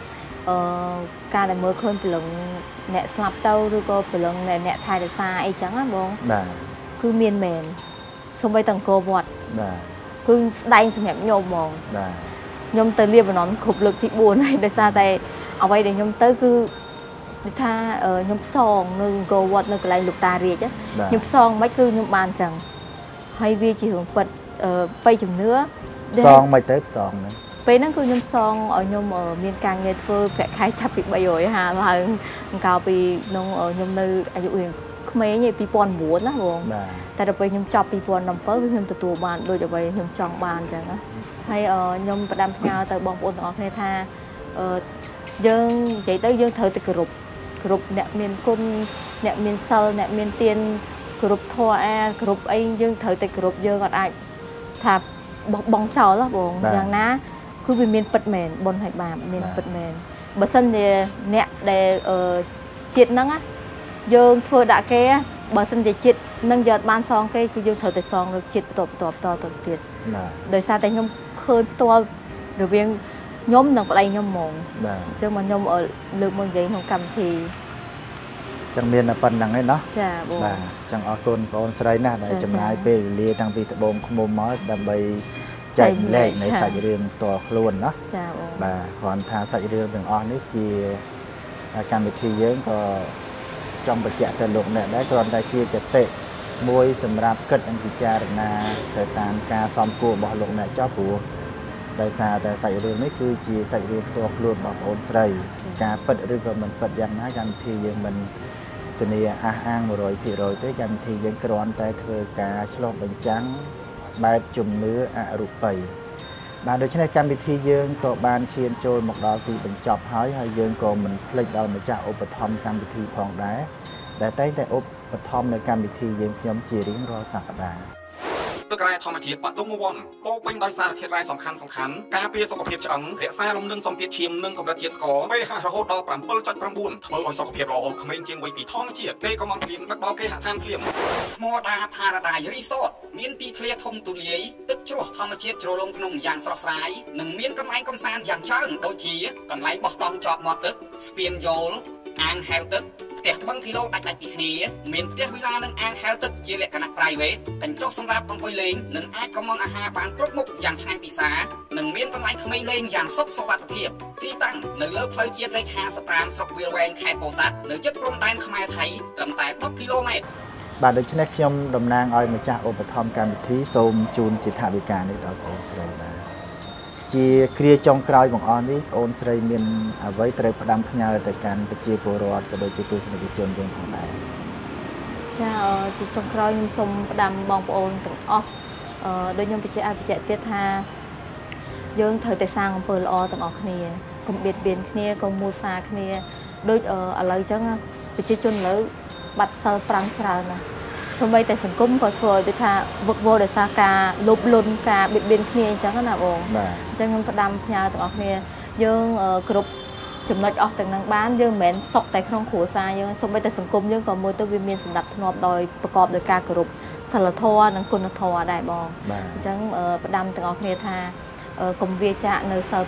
Speaker 1: ca này mới khơi lần nè slap tàu rồi cơ lần này nè thay để xa ấy chẳng á bông cứ miên mền xong bây tầng cô vọt cứ đánh xem hẹp nhôm mòn nhôm tới liệp và nó khục lực thì buồn này để xa tay ở đây để nhôm tới cứ tha nhôm song nơi cô vọt nơi cái lục ta riết á nhôm song mấy cứ nhôm bàn chẳng hay vì chỉ hưởng vật vây chừng nữa
Speaker 2: song mấy tết song nữa
Speaker 1: vậy nó cứ nhôm song ở nhôm ở miền càng nghe thôi phải khai chấp bị bay rồi hà là cao vì nông ở nhôm nơi anh dụ huyền mấy như pipon muốn á buồn tại đợt vậy nhôm chọc pipon nằm phớ với nhôm từ bàn đôi đợt vậy nhôm tròn bàn chẳng á hay nhôm đam nhau từ bong bồn ngọc này tha dương vậy tới dương thời từ group nẹt miền cung nẹt miền sơ nẹt miền tiên group thua a group anh dương thời từ group dương còn ai thà bong chảo đó buồnอย่างណាគឺវាមានពិតមែនបនហើយបាបមានពិតមែនបើសិនជាអ្នកដែលជាតិហ្នឹងយើងធ្វើដាក់គេបើសិនជាជាតិនឹងយកបានសងគេគឺយើងត្រូវតែសងរកជាតិបន្តទៅទៀតដោយសារតែខ្ញុំឃើញផ្ទាល់រវាងខ្ញុំនិងប្តីខ្ញុំហ្មងអញ្ចឹងមកខ្ញុំលើកមកនិយាយក្នុងកម្មវិធី
Speaker 2: ចឹងមានប៉ុណ្្នឹងឯណោះ
Speaker 1: ចាបង
Speaker 2: បាទចឹងអរគុណបងអូនស្រីណាស់ដែលចំណាយពេលវេលាតាំងពីត្បូងឃ្មុំមកដើម្បីចែកលេខនៃសាច់រឿងផ្ទាល់ខ្លួនណា
Speaker 1: ចាបង
Speaker 2: បាទគ្រាន់ថាសាច់រឿងទាំងអស់នេះជាកម្មវិធីយើងក៏ចង់បញ្ជាក់ទៅលោកអ្នកដែរគ្រាន់តែជាចតិមួយសម្រាប់គិតនិងពិចារណាទៅតាមការសំគួររបស់លោកអ្នកចោះព្រោះដោយសារតែសាច់រឿងនេះគឺជាសាច់រឿងផ្ទាល់ខ្លួនរបស់បងអូនស្រីការពិតឬក៏មិនពិតយ៉ាងណាកម្មវិធីយើងមិនធានាអះអាង 100% ទេកម្មវិធីយើងគ្រាន់តែធ្វើការឆ្លុះបញ្ចាំងបែបជំនឿអរូបីបាទដូច្នេះកម្មវិធីយើងក៏បានឈានចូលមកដល់ទីបញ្ចប់ហើយយើងក៏មិនភ្លេចដល់ម្ចាស់ឧបត្ថម្ភកម្មវិធីផងដែរដែលតែងតែឧបត្ថម្ភនៅកម្មវិធីយើងខ្ញុំជារៀងរាល់សប្តាហ៍
Speaker 4: ទឹករ៉ែធម្មជាតិបាត់ទុំវ័នពោពេញដោយសារធាតុរ៉ែសំខាន់ការពារសុខភាពឆ្អឹងរក្សាលំនឹងសម្ពាធឈាមនិងកម្រិតជាតិស្ករ pH រហូតដល់ 7.9 ធ្វើឲ្យសុខភាពរហូតក្មេងជាងវ័យពីធម្មជាតិពេលកំងភ្លៀងដឹកដល់គេហដ្ឋានភ្លៀងថ្មដាថារ៉ាដាយរីសតមានទីធ្លាធំទូលាយទឹកជ្រោះធម្មជាតិជ្រលងក្នុងយ៉ាងស្រស់ស្រាយនិងមានកន្លែងកំសាន្តយ៉ាងច្រើនដូចជាកន្លែងបោះតង់ជាប់មាត់ទឹកស្ពានយោលអាងហែលទឹកផ្ទះបឹងគីឡូដាច់ពីគ្នាមានផ្ទះវិឡានិងអាងហែលទឹកជាលក្ខណៈ private កញ្ចក់សម្រាប់អង្គុយលេងនិងអាចកំងអាហារបានគ្រប់មុខយ៉ាងឆ្ងាញ់ពិសានិងមានកន្លែងក្មេងលេងយ៉ាងសុខសុវត្ថិភាពទីតាំងនៅលើផ្លូវជាតិលេខ55ស្រុកវាលវែងខេត្តពោធិ៍សាត់នៅជិតព្រំដែនខ្មែរថៃត្រឹមតែ10គីឡូម៉ែត្រ
Speaker 2: បាទដូច្នេះខ្ញុំតំណាងឲ្យម្ចាស់ឧបត្ថម្ភកម្មវិធីសូមជូនជាថវិកានេះដល់បងស្រីបាទជាគ្រាចុងក្រោយបងអស់នេះអូនស្រីមានអ្វីត្រូវផ្ដាំផ្ញើទៅកាន់ប្រជាពលរដ្ឋក៏ដូចជាទស្សនិកជនយើងផងដែរ
Speaker 1: ចាជាចុងក្រោយខ្ញុំសូមផ្ដាំបងប្អូនទាំងអស់ដូចខ្ញុំបញ្ជាក់ទៀតថាយើងត្រូវតែសាងអំពើល្អទាំងអស់គ្នាកុំបៀតបៀនគ្នាកុំមូសាគ្នាដូចឥឡូវអញ្ចឹងប្រជាជនឥឡូវបាត់សិល5ច្រើនណាស់សូម្បីតែសង្គមក៏ធ្វើឲ្យដូចថាវឹកវរដោយសារការលុបលុនការបៀតបៀនគ្នាអញ្ចឹងណាបងអញ្ចឹងខ្ញុំផ្ដាំផ្ញើទាំងអស់គ្នាយើងគ្រប់ចំណុចអស់ទាំងនឹងបានយើងមិនមែនសុខតែក្នុងគ្រួសារយើងសូម្បីតែសង្គមយើងក៏មើលទៅវាមានសណ្ដាប់ធ្នាប់ដោយប្រកបដោយការគោរពសិលធម៌និងគុណធម៌ដែរបងអញ្ចឹងផ្ដាំទាំងអស់គ្នាថាកុំវាចាកនៅសិល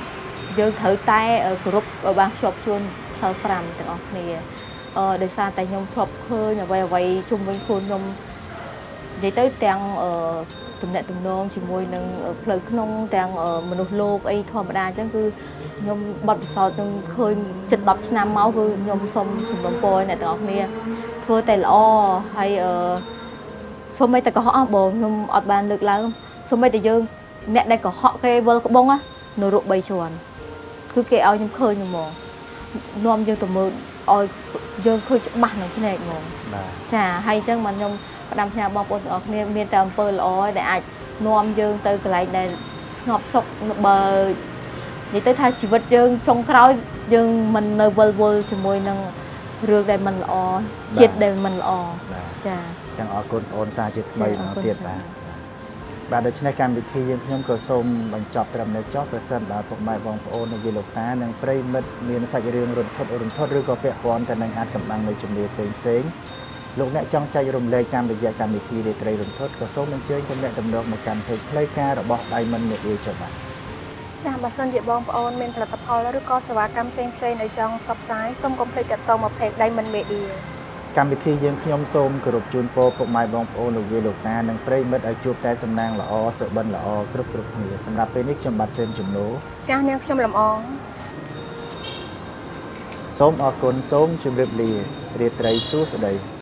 Speaker 1: 5យើងត្រូវតែគោរពឲ្យបានខ្ជាប់ខ្ជួនសិល5ទាំងអស់គ្នាដោយសារតែខ្ញុំធ្លាប់ឃើញអ្វីជុំវិញខ្លួនខ្ញុំនិយាយទៅទាំងទំនាក់ទំនងជាមួយនឹងផ្លូវក្នុងទាំងមនុស្សលោកអីធម្មតាអញ្ចឹងគឺខ្ញុំបត់ពិសោធន៍ខ្ញុំឃើញជិត10ឆ្នាំមកគឺខ្ញុំសូមជំនុំពរអ្នកទាំងអស់គ្នាធ្វើតែល្អហើយសូម្បីតែកុហកបងខ្ញុំអត់បានលើកឡើងសូម្បីតែយើងអ្នកដែលកុហកគេវិលក្បងនៅរក3ជាន់គឺគេឲ្យខ្ញុំឃើញហ្មងនាំយើងទៅមើលឲ្យយើងឃើញច្បាស់នឹងភ្នែកហ្មងចាហើយអញ្ចឹងមកខ្ញុំផ្ដាំផ្ញើបងប្អូនទាំងអស់គ្នាមានតែអំពើល្អដែលអាចនាំយើងទៅកន្លែងដែលស្ងប់សុខបើនិយាយទៅថាជីវិតយើងចុងក្រោយយើងមិននៅវិលវល់ជាមួយនឹងរឿងដែលមិនល្អជាតិដែលមិនល្អចា
Speaker 2: ចឹងអរគុណអូនសាជាថ្មីមកទៀតបាទបាទដូច្នេះកម្មវិធីយើងខ្ញុំក៏សូមបញ្ចប់ត្រឹមនេះចុះប្រសិនបើពុកម៉ែបងប្អូននៅវិលោកតានិងប្រិយមិត្តមានសាច់រឿងរន្ធត់ឬក៏ពាក់ព័ន្ធទៅនឹងអាចកំបាំងនៃជំនឿផ្សេងលោកអ្នកចង់ចែករំលែកតាមរយៈកម្មវិធីរាត្រីរន្ធត់ក៏សូមអញ្ជើញទំនាក់ទំនងមកកាន់เพจផ្លូវការរបស់ Diamond Media ចុះបាទ
Speaker 3: ចា៎បើសិនជាបងប្អូនមានផលិតផលឬក៏សេវាកម្មផ្សេងៗដែលចង់ផ្សព្វផ្សាយសូមកុំភ្លេចទាក់ទងមកเพจ Diamond Media
Speaker 2: កម្មវិធីយើងខ្ញុំសូមគោរពជូនពរពុកម៉ែបងប្អូនលោកយាយលោកតានិងប្រិយមិត្តឲ្យជួបតែសំណាងល្អសុបិនល្អគ្រប់គ្នាសម្រាប់ពេលនេះខ្ញុំបាទសេមជំនោ
Speaker 3: ចាស់នាងខ្ញុំលំអង
Speaker 2: សូមអរគុណសូមជម្រាបលារាត្រីសួស្តី